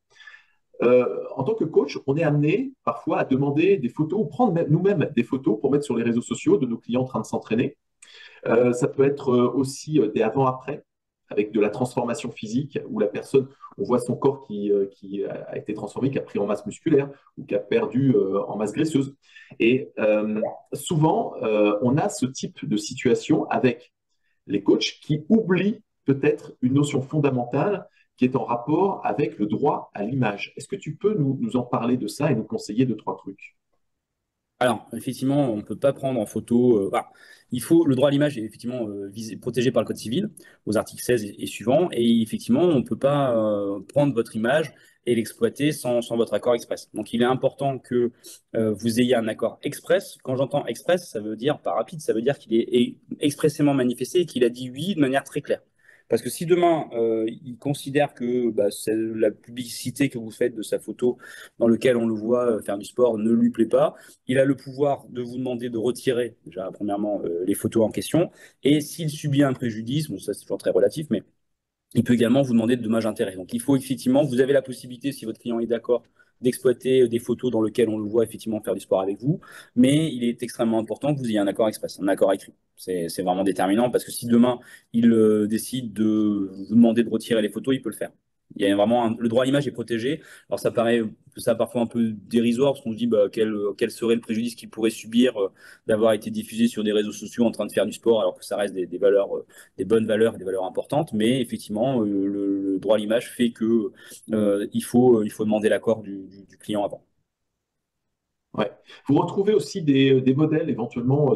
En tant que coach, on est amené parfois à demander des photos ou prendre nous-mêmes des photos pour mettre sur les réseaux sociaux de nos clients en train de s'entraîner. Ça peut être aussi des avant-après, avec de la transformation physique, où la personne, on voit son corps qui a été transformé, qui a pris en masse musculaire ou qui a perdu en masse graisseuse. Et souvent, on a ce type de situation avec les coachs qui oublient peut-être une notion fondamentale qui est en rapport avec le droit à l'image. Est-ce que tu peux nous en parler de ça et nous conseiller deux, trois trucs? Alors, effectivement, on ne peut pas prendre en photo. Le droit à l'image est effectivement protégé par le Code civil aux articles 16 et suivants. Et effectivement, on ne peut pas prendre votre image et l'exploiter sans votre accord express. Donc, il est important que vous ayez un accord express. Quand j'entends express, ça veut dire pas rapide, ça veut dire qu'il est expressément manifesté et qu'il a dit oui de manière très claire. Parce que si demain, il considère que bah, la publicité que vous faites de sa photo dans laquelle on le voit faire du sport ne lui plaît pas, il a le pouvoir de vous demander de retirer, déjà, premièrement, les photos en question. Et s'il subit un préjudice, bon, ça c'est toujours très relatif, mais il peut également vous demander de dommages-intérêts. Donc, il faut effectivement, vous avez la possibilité, si votre client est d'accord, d'exploiter des photos dans lesquelles on le voit effectivement faire du sport avec vous, mais il est extrêmement important que vous ayez un accord express, un accord écrit. C'est vraiment déterminant parce que si demain il décide de vous demander de retirer les photos, il peut le faire. Il y a vraiment le droit à l'image est protégé. Alors ça paraît ça parfois un peu dérisoire parce qu'on se dit bah, quel serait le préjudice qu'il pourrait subir d'avoir été diffusé sur des réseaux sociaux en train de faire du sport alors que ça reste des valeurs des bonnes valeurs et des valeurs importantes, mais effectivement, le droit à l'image fait que il faut demander l'accord du client avant. Ouais. Vous retrouvez aussi des modèles éventuellement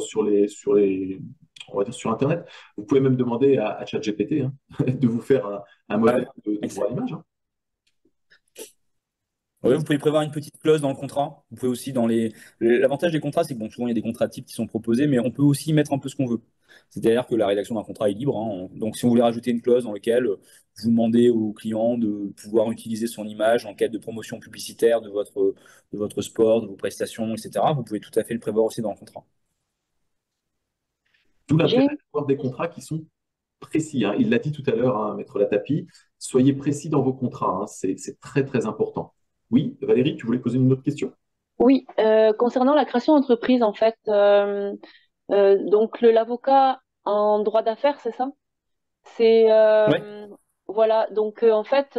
on va dire sur Internet. Vous pouvez même demander à ChatGPT de vous faire un modèle Ouais, de droit à l'image. Ouais, vous pouvez prévoir une petite clause dans le contrat. Vous pouvez aussi dans l'avantage des contrats, c'est que bon, souvent il y a des contrats types qui sont proposés, mais on peut aussi mettre un peu ce qu'on veut. C'est-à-dire que la rédaction d'un contrat est libre, hein. Donc, si vous voulez rajouter une clause dans laquelle vous demandez au client de pouvoir utiliser son image en cas de promotion publicitaire de votre sport, de vos prestations, etc., vous pouvez tout à fait le prévoir aussi dans le contrat. D'où J'ai l'intérêt d'avoir des contrats qui sont précis, hein. Il l'a dit tout à l'heure, hein, Maître Latapi, soyez précis dans vos contrats, hein. C'est très, très important. Oui, Valérie, tu voulais poser une autre question? Oui, concernant la création d'entreprise, en fait, donc l'avocat en droit d'affaires, c'est ça? C'est Ouais. voilà, donc en fait,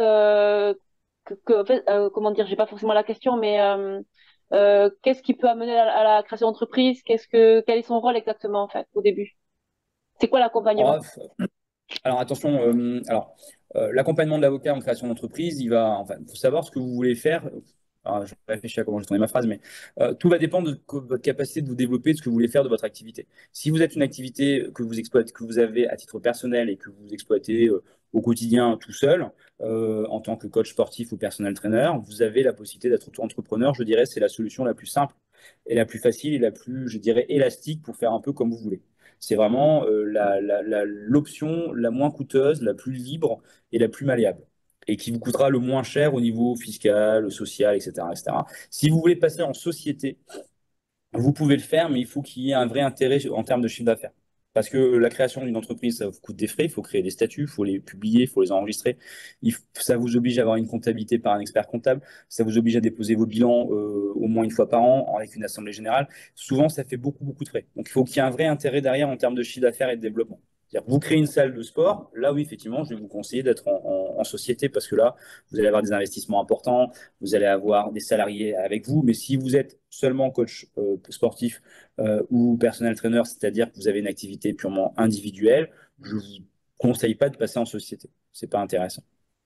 en fait, comment dire, j'ai pas forcément la question, mais qu'est-ce qui peut amener à la création d'entreprise? Quel est son rôle exactement en fait au début? C'est quoi l'accompagnement? Oh, alors attention, l'accompagnement de l'avocat en création d'entreprise, enfin, faut savoir ce que vous voulez faire. Alors, je réfléchis à comment je tourner ma phrase, mais tout va dépendre de votre capacité de vous développer, de ce que vous voulez faire de votre activité. Si vous êtes une activité que vous exploitez, que vous avez à titre personnel et que vous exploitez au quotidien tout seul, en tant que coach sportif ou personnel trainer, vous avez la possibilité d'être auto-entrepreneur. Je dirais c'est la solution la plus simple et la plus facile et la plus, je dirais, élastique pour faire un peu comme vous voulez. C'est vraiment l'option la moins coûteuse, la plus libre et la plus malléable. Et qui vous coûtera le moins cher au niveau fiscal, social, etc., etc. Si vous voulez passer en société, vous pouvez le faire, mais il faut qu'il y ait un vrai intérêt en termes de chiffre d'affaires. Parce que la création d'une entreprise, ça vous coûte des frais, il faut créer des statuts, il faut les publier, il faut les enregistrer. Ça vous oblige à avoir une comptabilité par un expert comptable, ça vous oblige à déposer vos bilans au moins une fois par an avec une assemblée générale. Souvent, ça fait beaucoup, beaucoup de frais. Donc, il faut qu'il y ait un vrai intérêt derrière en termes de chiffre d'affaires et de développement. C'est-à-dire, vous créez une salle de sport, là oui, effectivement, je vais vous conseiller d'être en société parce que là, vous allez avoir des investissements importants, vous allez avoir des salariés avec vous, mais si vous êtes seulement coach sportif ou personnel trainer, c'est-à-dire que vous avez une activité purement individuelle, je ne vous conseille pas de passer en société. C'est pas intéressant.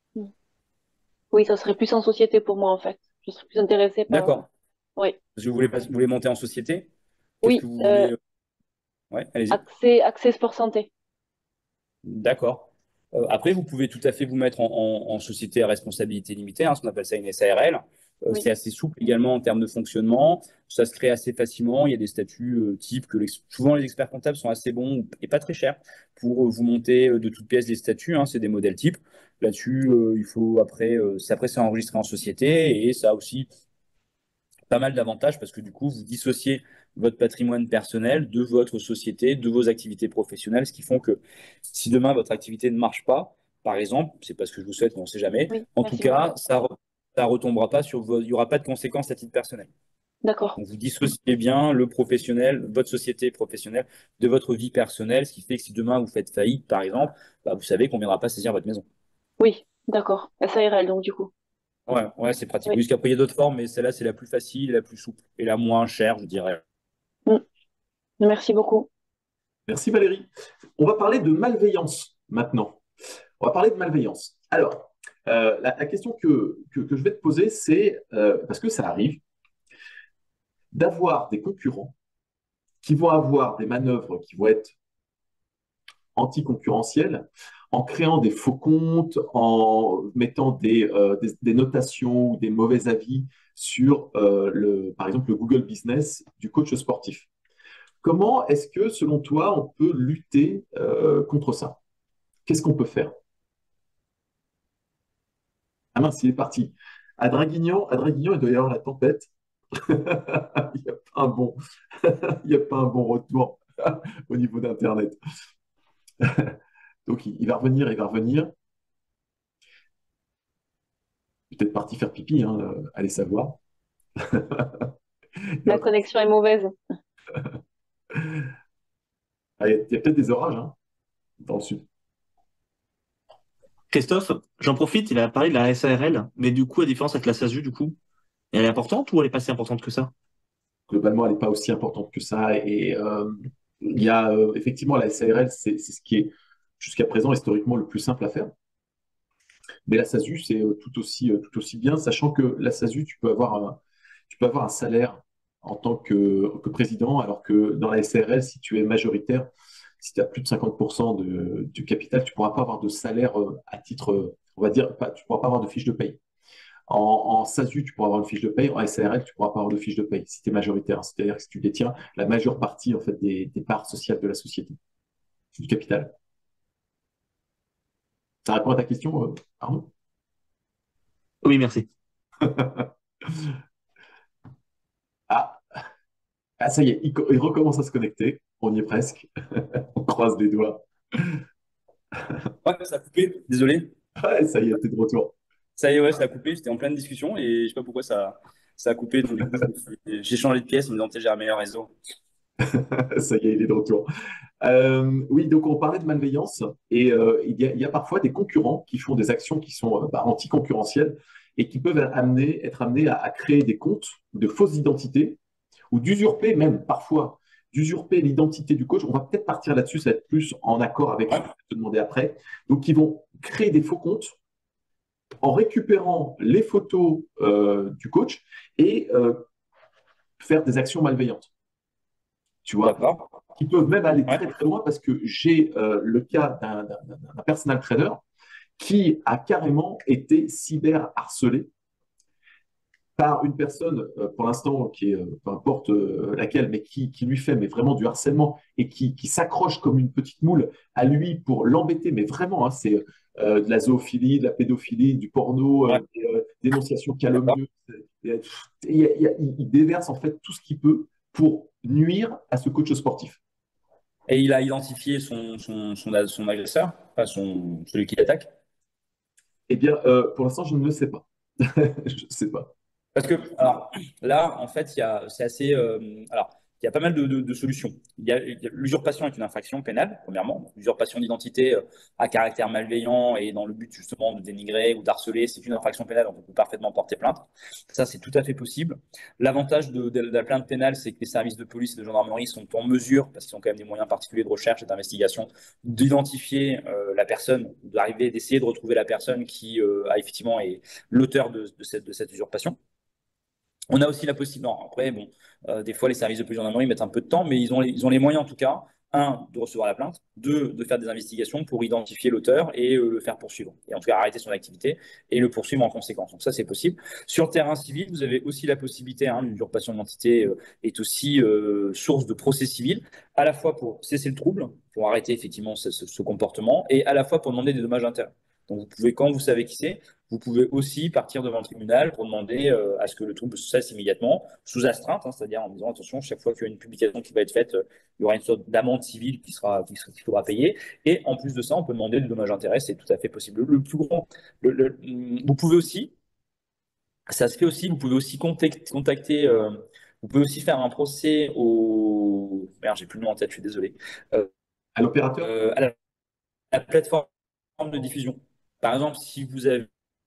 Oui, ça serait plus en société pour moi en fait. Je serais plus intéressée par. D'accord. Oui, Parce que vous voulez monter en société? Qu'est-ce que oui, vous voulez? Ouais, allez-y. accès sport santé. D'accord. Après, vous pouvez tout à fait vous mettre en société à responsabilité limitée, hein, ce qu'on appelle ça une SARL. Oui, C'est assez souple également en termes de fonctionnement. Ça se crée assez facilement. Il y a des statuts types que souvent les experts comptables sont assez bons et pas très chers pour vous monter de toutes pièces les statuts, hein. C'est des modèles types. Là-dessus, il faut après c'est enregistré en société et ça a aussi pas mal d'avantages parce que du coup, vous dissociez votre patrimoine personnel de votre société, de vos activités professionnelles, ce qui font que si demain votre activité ne marche pas, par exemple, c'est pas ce que je vous souhaite, mais on ne sait jamais, oui, en tout merci beaucoup. cas, ça retombera pas il n'y aura pas de conséquences à titre personnel. D'accord. Donc vous dissociez bien le professionnel, votre société professionnelle, de votre vie personnelle, ce qui fait que si demain vous faites faillite, par exemple, bah, vous savez qu'on ne viendra pas saisir votre maison. Oui, d'accord. SARL donc du coup. Ouais, ouais, c'est pratique. Oui. Jusqu'après, il y a d'autres formes, mais celle-là, c'est la plus facile, la plus souple et la moins chère, je dirais. Mm. Merci beaucoup. Merci Valérie. On va parler de malveillance maintenant. On va parler de malveillance. Alors, la question que je vais te poser, c'est, parce que ça arrive, d'avoir des concurrents qui vont avoir des manœuvres qui vont être anticoncurrentielles en créant des faux comptes, en mettant des notations ou des mauvais avis sur, par exemple, le Google Business du coach sportif. Comment est-ce que, selon toi, on peut lutter contre ça? Qu'est-ce qu'on peut faire? Ah mince, il est parti. À Draguignan, il doit y avoir la tempête. Il n'y a pas un bon, il y a pas un bon retour au niveau d'Internet. Donc, il va revenir, il va revenir. Peut-être parti faire pipi, hein, allez savoir. La connexion est mauvaise. Ah, il y a peut-être des orages hein, dans le sud. Christophe, j'en profite, il a parlé de la SARL, mais du coup, la différence avec la SASU, du coup, elle est importante ou elle est pas si importante que ça? Globalement, elle n'est pas aussi importante que ça. Et il y a effectivement la SARL, c'est ce qui est jusqu'à présent historiquement le plus simple à faire. Mais la SASU, c'est tout aussi bien, sachant que la SASU, tu peux avoir un salaire en tant que président, alors que dans la SARL, si tu es majoritaire, si tu as plus de 50% du capital, tu ne pourras pas avoir de salaire à titre, on va dire, tu ne pourras pas avoir de fiche de paye. En SASU, tu pourras avoir une fiche de paye. En SARL, tu pourras pas avoir de fiche de paye si tu es majoritaire. C'est-à-dire que si tu détiens la majeure partie en fait, des parts sociales de la société, du capital. Ça répond à ta question, Arnaud? Oui, merci. Ah, ah, ça y est, il recommence à se connecter. On y est presque. On croise les doigts. Ouais, ça a coupé, désolé. Ouais, ça y est, t'es de retour. Ça y est, ouais, ça a coupé. J'étais en pleine discussion et je sais pas pourquoi ça a coupé. Donc, du coup, j'ai changé de pièce, mais me disant, j'ai un meilleur réseau. Ça y est, il est de retour. Oui, donc on parlait de malveillance et il y a parfois des concurrents qui font des actions qui sont anticoncurrentielles et qui peuvent être amenés à créer des comptes de fausses identités ou d'usurper même parfois, d'usurper l'identité du coach. On va peut-être partir là-dessus, ça va être plus en accord avec ce que je vais te demander après. Donc, ils vont créer des faux comptes en récupérant les photos du coach et faire des actions malveillantes. Tu vois, D'accord. qui peuvent même aller Ouais. très très loin parce que j'ai le cas d'un personal trainer qui a carrément été cyber harcelé par une personne, pour l'instant, qui est, peu importe laquelle, mais qui lui fait mais vraiment du harcèlement et qui s'accroche comme une petite moule à lui pour l'embêter, mais vraiment, hein, c'est de la zoophilie, de la pédophilie, du porno, Ouais. dénonciation D'accord. calomnieuse. Il déverse en fait tout ce qu'il peut pour nuire à ce coach sportif. Et il a identifié son agresseur, enfin celui qui l'attaque. Eh bien, pour l'instant, je ne le sais pas. Je ne sais pas. Parce que, alors, là, en fait, c'est assez. Alors, il y a pas mal de solutions. L'usurpation est une infraction pénale, premièrement. Donc, l'usurpation d'identité à caractère malveillant et dans le but justement de dénigrer ou d'harceler, c'est une infraction pénale, donc on peut parfaitement porter plainte. Ça, c'est tout à fait possible. L'avantage de la plainte pénale, c'est que les services de police et de gendarmerie sont en mesure, parce qu'ils ont quand même des moyens particuliers de recherche et d'investigation, d'identifier la personne, d'arriver, d'essayer de retrouver la personne qui a effectivement est l'auteur de cette usurpation. On a aussi la possibilité. Non, après, bon, des fois, les services de police et gendarmerie mettent un peu de temps, mais ils ont les moyens, en tout cas, un, de recevoir la plainte, deux, de faire des investigations pour identifier l'auteur et le faire poursuivre. Et en tout cas, arrêter son activité et le poursuivre en conséquence. Donc, ça, c'est possible. Sur le terrain civil, vous avez aussi la possibilité, hein, l'usurpation d'identité est aussi source de procès civil, à la fois pour cesser le trouble, pour arrêter effectivement ce comportement, et à la fois pour demander des dommages intérêts. Donc, vous pouvez, quand vous savez qui c'est, vous pouvez aussi partir devant le tribunal pour demander à ce que le trouble cesse immédiatement, sous astreinte, hein, c'est-à-dire en disant attention, chaque fois qu'il y a une publication qui va être faite, il y aura une sorte d'amende civile qu'il faudra payer. Et en plus de ça, on peut demander des dommages-intérêts, c'est tout à fait possible. Le plus grand, vous pouvez aussi, ça se fait aussi, vous pouvez aussi contacter, vous pouvez aussi faire un procès au. Merde, j'ai plus le nom en tête, je suis désolé. Euh, À l'opérateur? à la plateforme de diffusion. Par exemple, si vous avez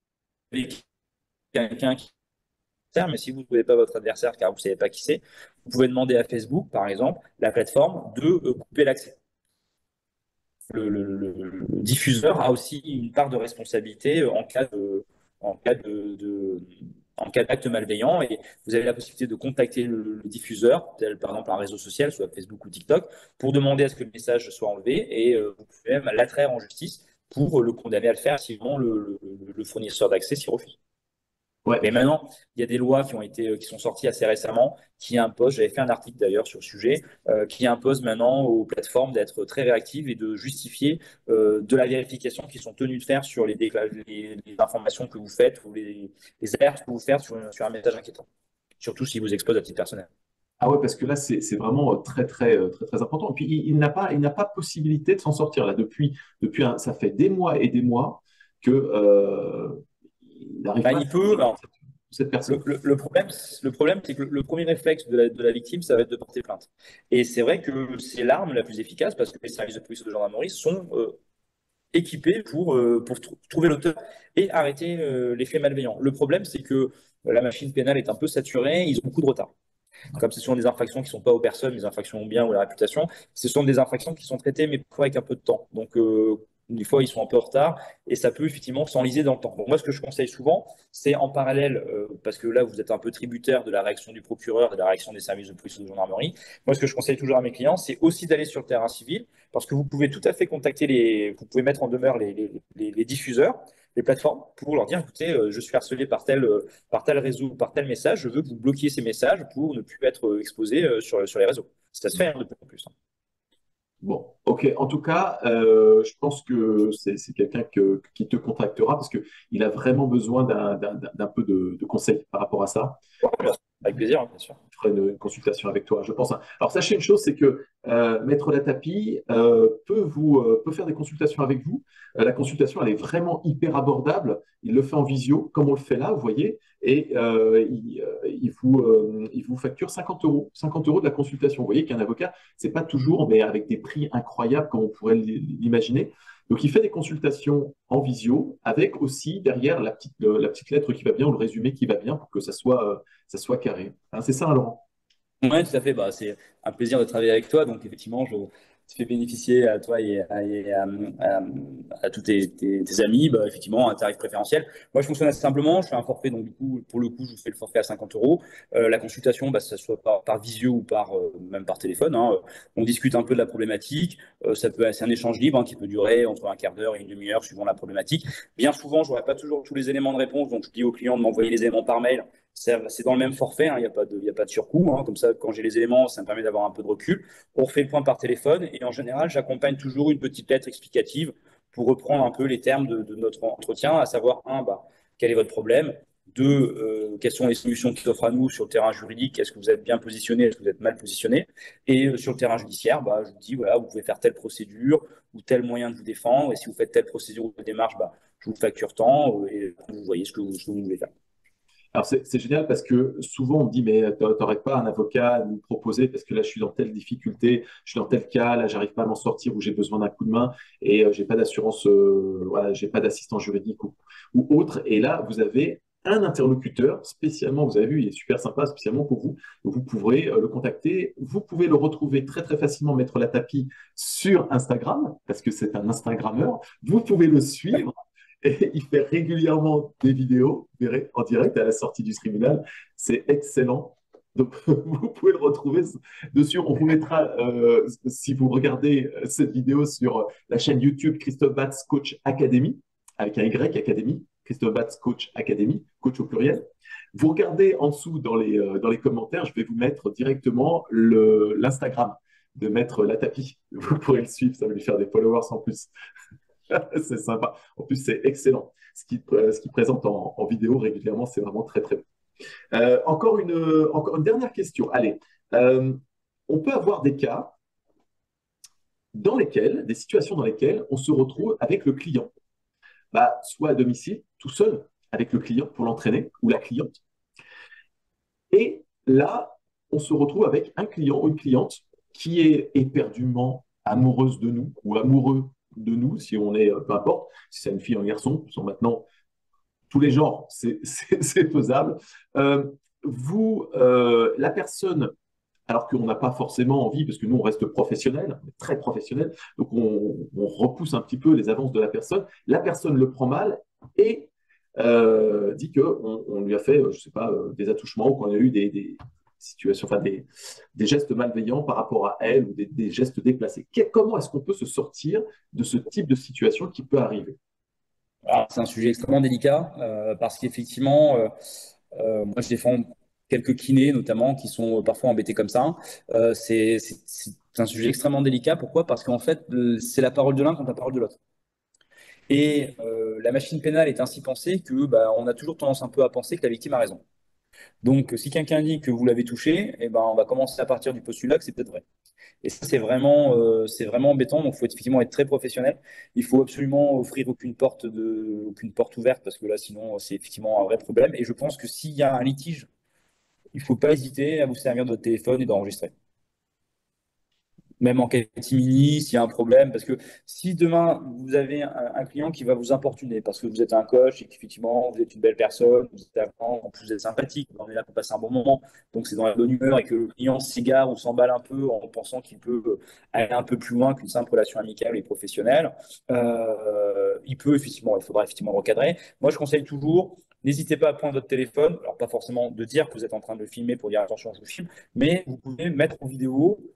quelqu'un qui mais si vous ne trouvez pas votre adversaire car vous ne savez pas qui c'est, vous pouvez demander à Facebook, par exemple, la plateforme, de couper l'accès. Le diffuseur a aussi une part de responsabilité en cas en cas d'acte malveillant et vous avez la possibilité de contacter le diffuseur, tel par exemple un réseau social, soit Facebook ou TikTok, pour demander à ce que le message soit enlevé et vous pouvez même l'attraire en justice pour le condamner à le faire si vraiment le fournisseur d'accès s'y refuse. Ouais. Mais maintenant, il y a des lois qui sont sorties assez récemment, qui imposent, j'avais fait un article d'ailleurs sur le sujet, qui imposent maintenant aux plateformes d'être très réactives et de justifier de la vérification qu'ils sont tenus de faire sur les informations que vous faites ou les alertes que vous faites sur un message inquiétant. Surtout s'il vous expose à titre personnel. Ah ouais, parce que là, c'est vraiment très, très, très, très important. Et puis, il n'a pas possibilité de s'en sortir. Là, ça fait des mois et des mois que, il n'arrive Bah, pas à il peut, sortir alors, cette personne. le problème, c'est que le premier réflexe de la victime, ça va être de porter plainte. Et c'est vrai que c'est l'arme la plus efficace parce que les services de police et de gendarmerie sont équipés pour trouver l'auteur et arrêter les faits malveillants. Le problème, c'est que la machine pénale est un peu saturée, ils ont beaucoup de retard. Comme ce sont des infractions qui ne sont pas aux personnes, des infractions aux biens ou à la réputation, ce sont des infractions qui sont traitées, mais parfois avec un peu de temps. Donc, des fois, ils sont un peu en retard et ça peut effectivement s'enliser dans le temps. Donc, moi, ce que je conseille souvent, c'est en parallèle, parce que là, vous êtes un peu tributaire de la réaction du procureur et de la réaction des services de police ou de gendarmerie. Moi, ce que je conseille toujours à mes clients, c'est aussi d'aller sur le terrain civil, parce que vous pouvez tout à fait vous pouvez mettre en demeure les diffuseurs les plateformes pour leur dire, écoutez, je suis harcelé par tel réseau, par tel message, je veux que vous bloquiez ces messages pour ne plus être exposé sur les réseaux. Ça se fait de plus en plus. Bon, ok. En tout cas, je pense que c'est quelqu'un qui te contactera parce qu'il a vraiment besoin d'un peu de conseils par rapport à ça. Avec plaisir, hein, bien sûr. Je ferai une consultation avec toi, je pense. Alors, sachez une chose, c'est que Maître Latapi peut faire des consultations avec vous. La consultation, elle est vraiment hyper abordable. Il le fait en visio, comme on le fait là, vous voyez, et il vous facture 50 euros. 50 euros de la consultation. Vous voyez qu'un avocat, c'est pas toujours, mais avec des prix incroyables comme on pourrait l'imaginer. Donc, il fait des consultations en visio avec aussi derrière la petite lettre qui va bien ou le résumé qui va bien pour que ça soit carré. Hein, c'est ça, hein, Laurent? Ouais, tout à fait. Bah, c'est un plaisir de travailler avec toi. Donc, effectivement, je te fais bénéficier à toi à tous tes amis, bah, effectivement, un tarif préférentiel. Moi, je fonctionne assez simplement. Je fais un forfait. Donc, du coup, pour le coup, je fais le forfait à 50 euros. La consultation, bah, ça soit par visio ou même par téléphone, hein. On discute un peu de la problématique. C'est un échange libre, hein, qui peut durer entre un quart d'heure et une demi-heure suivant la problématique. Bien souvent, je n'aurai pas toujours tous les éléments de réponse. Donc, je dis au client de m'envoyer les éléments par mail. C'est dans le même forfait, hein, il y a pas de surcoût, hein. Comme ça, quand j'ai les éléments, ça me permet d'avoir un peu de recul. On refait le point par téléphone et en général, j'accompagne toujours une petite lettre explicative pour reprendre un peu les termes de notre entretien, à savoir, un, bah, quel est votre problème? Deux, quelles sont les solutions qui s'offrent à nous sur le terrain juridique? Est-ce que vous êtes bien positionné? Est-ce que vous êtes mal positionné? Et sur le terrain judiciaire, bah, je vous dis, voilà, vous pouvez faire telle procédure ou tel moyen de vous défendre. Et si vous faites telle procédure ou telle démarche, bah, je vous facture tant et vous voyez ce que vous voulez faire. Alors, c'est génial parce que souvent on me dit, mais t'aurais pas un avocat à nous proposer parce que là, je suis dans telle difficulté, je suis dans tel cas, là, j'arrive pas à m'en sortir ou j'ai besoin d'un coup de main et j'ai pas d'assurance, voilà, j'ai pas d'assistant juridique ou autre. Et là, vous avez un interlocuteur spécialement, vous avez vu, il est super sympa, spécialement pour vous. Donc, vous pourrez le contacter. Vous pouvez le retrouver très, très facilement, Maître Latapi, sur Instagram parce que c'est un Instagrammeur. Vous pouvez le suivre. Et il fait régulièrement des vidéos, vous verrez, en direct à la sortie du tribunal. C'est excellent. Donc, vous pouvez le retrouver dessus. On vous mettra, si vous regardez cette vidéo sur la chaîne YouTube Christophe Batz Coach Academy, avec un Y Academy, Christophe Batz Coach Academy, coach au pluriel. Vous regardez en dessous dans les commentaires, je vais vous mettre directement l'Instagram de Maître Latapi. Vous pourrez le suivre, ça va lui faire des followers en plus. C'est sympa. En plus, c'est excellent. Ce qu'il présente en vidéo régulièrement, c'est vraiment très, très bon. Encore une dernière question. Allez, on peut avoir des cas des situations dans lesquelles on se retrouve avec le client, bah, soit à domicile, tout seul, avec le client pour l'entraîner ou la cliente. Et là, on se retrouve avec un client ou une cliente qui est éperdument amoureuse de nous ou amoureux de nous, si on est, peu importe, si c'est une fille ou un garçon, sont maintenant tous les genres, c'est faisable. La personne, alors qu'on n'a pas forcément envie, parce que nous, on reste professionnel, très professionnel, donc on repousse un petit peu les avances de la personne le prend mal et dit qu'on lui a fait, je ne sais pas, des attouchements ou qu'on a eu des situations, enfin des gestes malveillants par rapport à elle ou des gestes déplacés. Comment est-ce qu'on peut se sortir de ce type de situation qui peut arriver? C'est un sujet extrêmement délicat parce qu'effectivement, moi je défends quelques kinés notamment qui sont parfois embêtés comme ça. C'est un sujet extrêmement délicat. Pourquoi? Parce qu'en fait, c'est la parole de l'un contre la parole de l'autre. Et la machine pénale est ainsi pensée que bah, on a toujours tendance un peu à penser que la victime a raison. Donc, si quelqu'un dit que vous l'avez touché, eh ben, on va commencer à partir du postulat que c'est peut-être vrai. Et ça, c'est vraiment embêtant. Donc, il faut effectivement être très professionnel. Il faut absolument offrir aucune porte ouverte parce que là, sinon, c'est effectivement un vrai problème. Et je pense que s'il y a un litige, il ne faut pas hésiter à vous servir de votre téléphone et d'enregistrer. Même en catimini, s'il y a un problème, parce que si demain vous avez un client qui va vous importuner parce que vous êtes un coach et qu'effectivement vous êtes une belle personne, vous êtes en plus vous êtes sympathique, on est là pour passer un bon moment, donc c'est dans la bonne humeur et que le client s'égare ou s'emballe un peu en pensant qu'il peut aller un peu plus loin qu'une simple relation amicale et professionnelle, il faudra effectivement le recadrer. Moi je conseille toujours, n'hésitez pas à prendre votre téléphone, alors pas forcément de dire que vous êtes en train de le filmer pour dire attention je vous filme, mais vous pouvez mettre en vidéo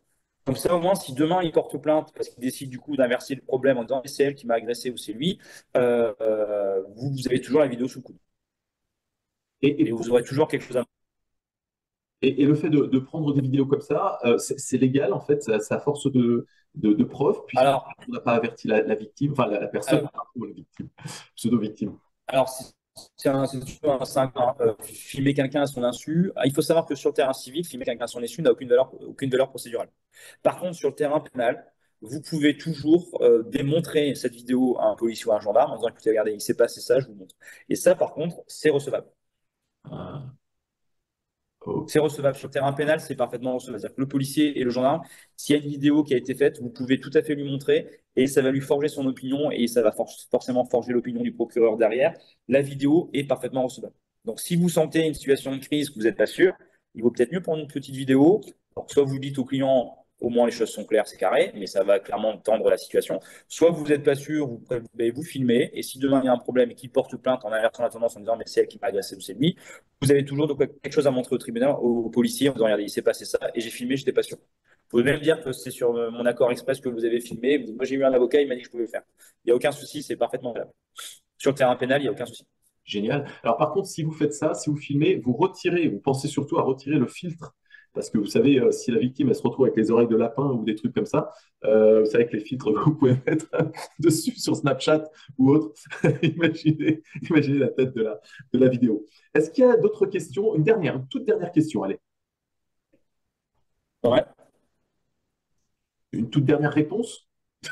Comme ça, au moins, si demain il porte plainte parce qu'il décide du coup d'inverser le problème en disant c'est elle qui m'a agressé ou c'est lui, vous avez toujours la vidéo sous le coude. Et, et, Et pour- vous aurez toujours quelque chose à. et le fait de prendre des vidéos comme ça, c'est légal en fait, c'est à force de preuves, puisqu'on Alors, n'a pas averti la victime, enfin la personne, alors, pardon, la victime, pseudo-victime. alors, c'est toujours un 5 ans. Filmer quelqu'un à son insu. Il faut savoir que sur le terrain civil, filmer quelqu'un à son insu n'a aucune valeur procédurale. Par contre, sur le terrain pénal, vous pouvez toujours démontrer cette vidéo à un policier ou à un gendarme en disant écoutez, regardez, il s'est passé ça, je vous montre. Et ça, par contre, c'est recevable. Ah, ok. C'est recevable. Sur le terrain pénal, c'est parfaitement recevable. C'est-à-dire que le policier et le gendarme, s'il y a une vidéo qui a été faite, vous pouvez tout à fait lui montrer et ça va lui forger son opinion et ça va forcément forger l'opinion du procureur derrière. La vidéo est parfaitement recevable. Donc, si vous sentez une situation de crise que vous n'êtes pas sûr, il vaut peut-être mieux prendre une petite vidéo. Donc, soit vous dites au client, au moins les choses sont claires, c'est carré, mais ça va clairement tendre la situation. Soit vous n'êtes pas sûr, vous filmez et si demain il y a un problème et qu'il porte plainte en alertant la tendance en disant mais c'est elle qui m'a agressé ou c'est lui, vous avez toujours quelque chose à montrer au tribunal, au policier, en disant regardez, il s'est passé ça et j'ai filmé, je n'étais pas sûr. Vous pouvez même dire que c'est sur mon accord express que vous avez filmé. Moi, j'ai eu un avocat, il m'a dit que je pouvais le faire. Il n'y a aucun souci, c'est parfaitement valable. Sur le terrain pénal, il n'y a aucun souci. Génial. Alors par contre, si vous faites ça, si vous filmez, vous pensez surtout à retirer le filtre. Parce que vous savez, si la victime elle se retrouve avec les oreilles de lapin ou des trucs comme ça, vous savez que les filtres que vous pouvez mettre dessus sur Snapchat ou autre, imaginez la tête de la vidéo. Est-ce qu'il y a d'autres questions? Une toute dernière question, allez. Ouais. Une toute dernière réponse?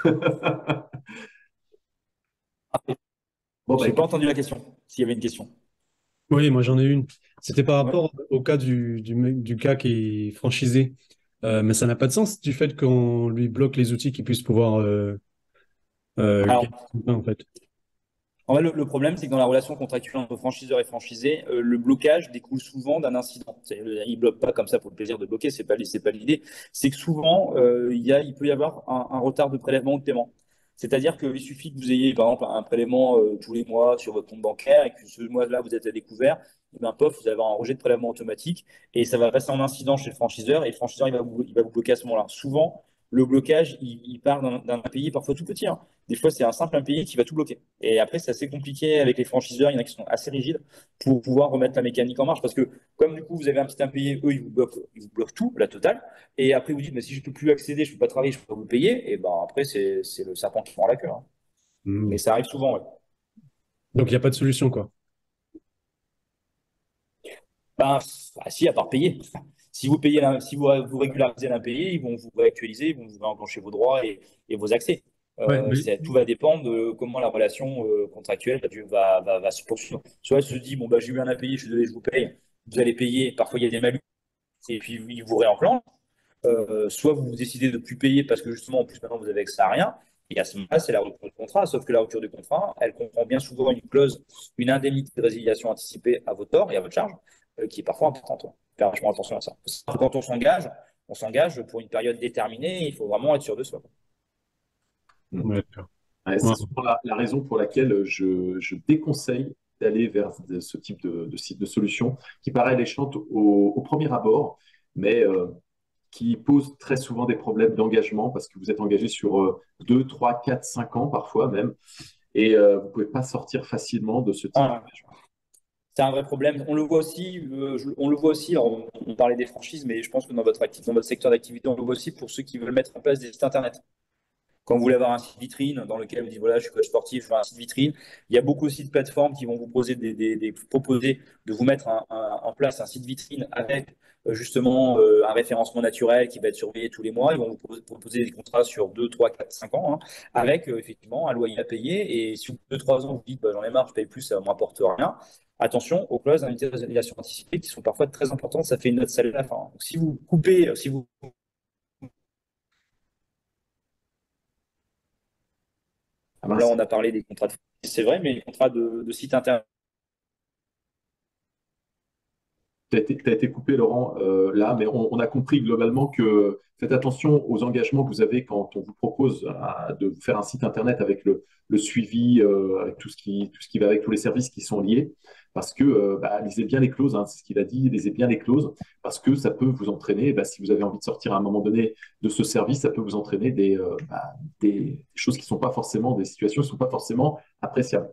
Bon, Je bah, n'ai pas entendu la question, s'il y avait une question. Oui, moi j'en ai une. C'était par Ouais. rapport au cas du gars qui est franchisé. Mais ça n'a pas de sens du fait qu'on lui bloque les outils qu'il puisse pouvoir Alors, gagner son pain, en fait. en fait, le problème, c'est que dans la relation contractuelle entre franchiseur et franchisé, le blocage découle souvent d'un incident. Il ne bloque pas comme ça pour le plaisir de bloquer, c'est pas l'idée. C'est que souvent, il peut y avoir un retard de prélèvement ou de paiement. C'est-à-dire qu'il suffit que vous ayez, par exemple, un prélèvement tous les mois sur votre compte bancaire et que ce mois-là, vous êtes à découvert, et bien, pof, vous avez un rejet de prélèvement automatique et ça va passer en incident chez le franchiseur et le franchiseur, il va vous bloquer à ce moment-là. Souvent, le blocage, il part d'un impayé, parfois tout petit, hein. Des fois, c'est un simple impayé qui va tout bloquer. Et après, c'est assez compliqué avec les franchiseurs. Il y en a qui sont assez rigides pour pouvoir remettre la mécanique en marche. Parce que, comme du coup, vous avez un petit impayé, eux, ils vous bloquent tout, la totale. Et après, vous dites, mais si je ne peux plus accéder, je ne peux pas travailler, je ne peux pas vous payer. Et ben après, c'est le serpent qui prend la queue, hein. Mhm. Mais ça arrive souvent, ouais. Donc il n'y a pas de solution, quoi. Ben, si, à part payer. Si vous régularisez l'impayé, ils vont vous réactualiser, ils vont vous enclencher vos droits et vos accès. Ouais, mais Tout va dépendre de comment la relation contractuelle va se poursuivre. Soit elle se dit, bon, bah, j'ai eu un impayé, je suis désolé, je vous paye, vous allez payer, parfois il y a des malus, et puis ils vous réenclenchent. Soit vous décidez de ne plus payer parce que justement, en plus, maintenant, vous avez accès à rien. Et à ce moment-là, c'est la rupture du contrat. Sauf que la rupture du contrat, elle comprend bien souvent une clause, une indemnité de résiliation anticipée à votre tort et à votre charge, qui est parfois importante, ouais. Faire vachement attention à ça. Quand on s'engage pour une période déterminée. Il faut vraiment être sûr de soi. ouais, d'accord. Ouais, Ouais. c'est souvent la raison pour laquelle je déconseille d'aller vers ce type de site de solution qui paraît alléchante au premier abord, mais qui pose très souvent des problèmes d'engagement parce que vous êtes engagé sur 2, 3, 4, 5 ans parfois même, et vous ne pouvez pas sortir facilement de ce type Ah, d'engagement. c'est un vrai problème. On le voit aussi, alors, on parlait des franchises, mais je pense que dans votre secteur d'activité, on le voit aussi pour ceux qui veulent mettre en place des sites internet. Quand vous voulez avoir un site vitrine dans lequel vous dites voilà, je suis coach sportif, je veux un site vitrine, il y a beaucoup aussi de plateformes qui vont vous proposer de vous mettre en place un site vitrine avec justement un référencement naturel qui va être surveillé tous les mois. Ils vont vous proposer des contrats sur 2, 3, 4, 5 ans, hein, avec effectivement un loyer à payer. Et si au bout de 3 ans, vous dites bah, j'en ai marre, je ne paye plus, ça ne m'apporte rien. Attention aux clauses d'indemnisation anticipée qui sont parfois très importantes, ça fait une note salée à la fin. Donc, si vous coupez, si vous Ah là, mince. on a parlé des contrats de c'est vrai, mais les contrats de site internet, T'as été coupé, Laurent, là, mais on a compris globalement que faites attention aux engagements que vous avez quand on vous propose de faire un site internet avec le suivi, avec tout ce qui va avec tous les services qui sont liés, parce que lisez bien les clauses, hein, c'est ce qu'il a dit, lisez bien les clauses, parce que ça peut vous entraîner, si vous avez envie de sortir à un moment donné de ce service, ça peut vous entraîner des choses qui ne sont pas forcément, des situations qui ne sont pas forcément appréciables.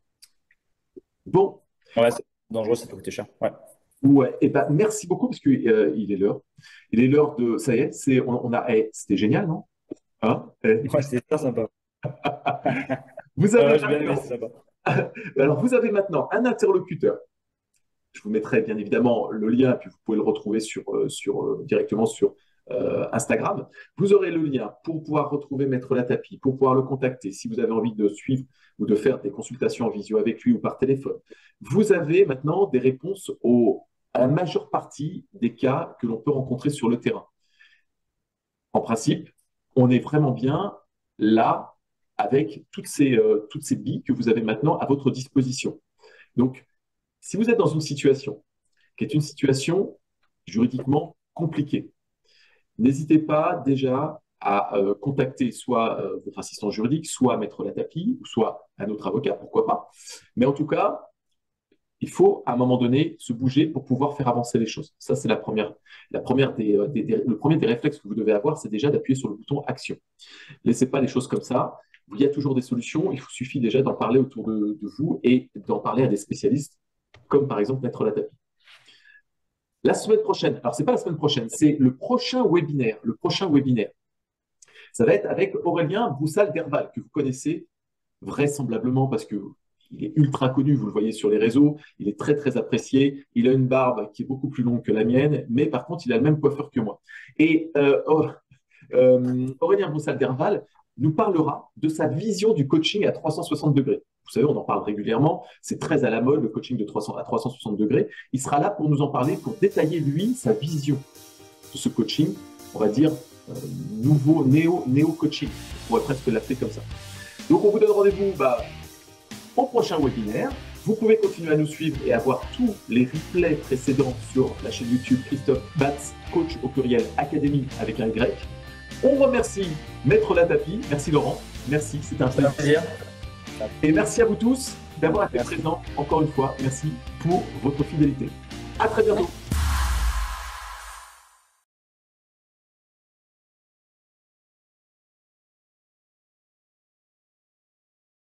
Bon. Ouais, c'est dangereux, ça peut coûter cher. Ouais. Ouais, et merci beaucoup parce que il est l'heure. Il est l'heure de. Ça y est, c'était génial, non? Hein? Ouais, c'était très sympa. Vous avez j'ai bien aimé, c'est sympa. Alors, vous avez maintenant un interlocuteur. Je vous mettrai bien évidemment le lien, puis vous pouvez le retrouver directement sur Instagram. Vous aurez le lien pour pouvoir retrouver Maître Latapi, pour pouvoir le contacter si vous avez envie de suivre ou de faire des consultations en visio avec lui ou par téléphone. Vous avez maintenant des réponses à la majeure partie des cas que l'on peut rencontrer sur le terrain. En principe, on est vraiment bien là avec toutes ces billes que vous avez maintenant à votre disposition. Donc, si vous êtes dans une situation qui est une situation juridiquement compliquée, n'hésitez pas déjà à contacter soit votre assistant juridique, soit Maître Latapi, ou soit un autre avocat, pourquoi pas. Mais en tout cas, il faut à un moment donné se bouger pour pouvoir faire avancer les choses. Ça, c'est le premier des réflexes que vous devez avoir, c'est déjà d'appuyer sur le bouton action. Laissez pas les choses comme ça. Il y a toujours des solutions. Il suffit déjà d'en parler autour de vous et d'en parler à des spécialistes, comme par exemple Maître Latapi. La semaine prochaine, alors ce n'est pas la semaine prochaine, c'est le prochain webinaire. Le prochain webinaire, ça va être avec Aurélien Broussal-Derval, que vous connaissez vraisemblablement parce qu'il est ultra connu, vous le voyez sur les réseaux, il est très très apprécié, il a une barbe qui est beaucoup plus longue que la mienne, mais par contre il a le même coiffeur que moi. Et Aurélien Broussal-Derval nous parlera de sa vision du coaching à 360 degrés. Vous savez, on en parle régulièrement, c'est très à la mode, le coaching à 360 degrés. Il sera là pour nous en parler, pour détailler, lui, sa vision de ce coaching, on va dire, nouveau, néo-coaching. On pourrait presque l'appeler comme ça. Donc, on vous donne rendez-vous au prochain webinaire. Vous pouvez continuer à nous suivre et à voir tous les replays précédents sur la chaîne YouTube Christophe Batz, coach au pluriel Académie avec un Y. On remercie Maître Latapi. Merci Laurent. Merci, c'était un plaisir. Et merci à vous tous d'avoir été présents encore une fois. Merci pour votre fidélité. À très bientôt.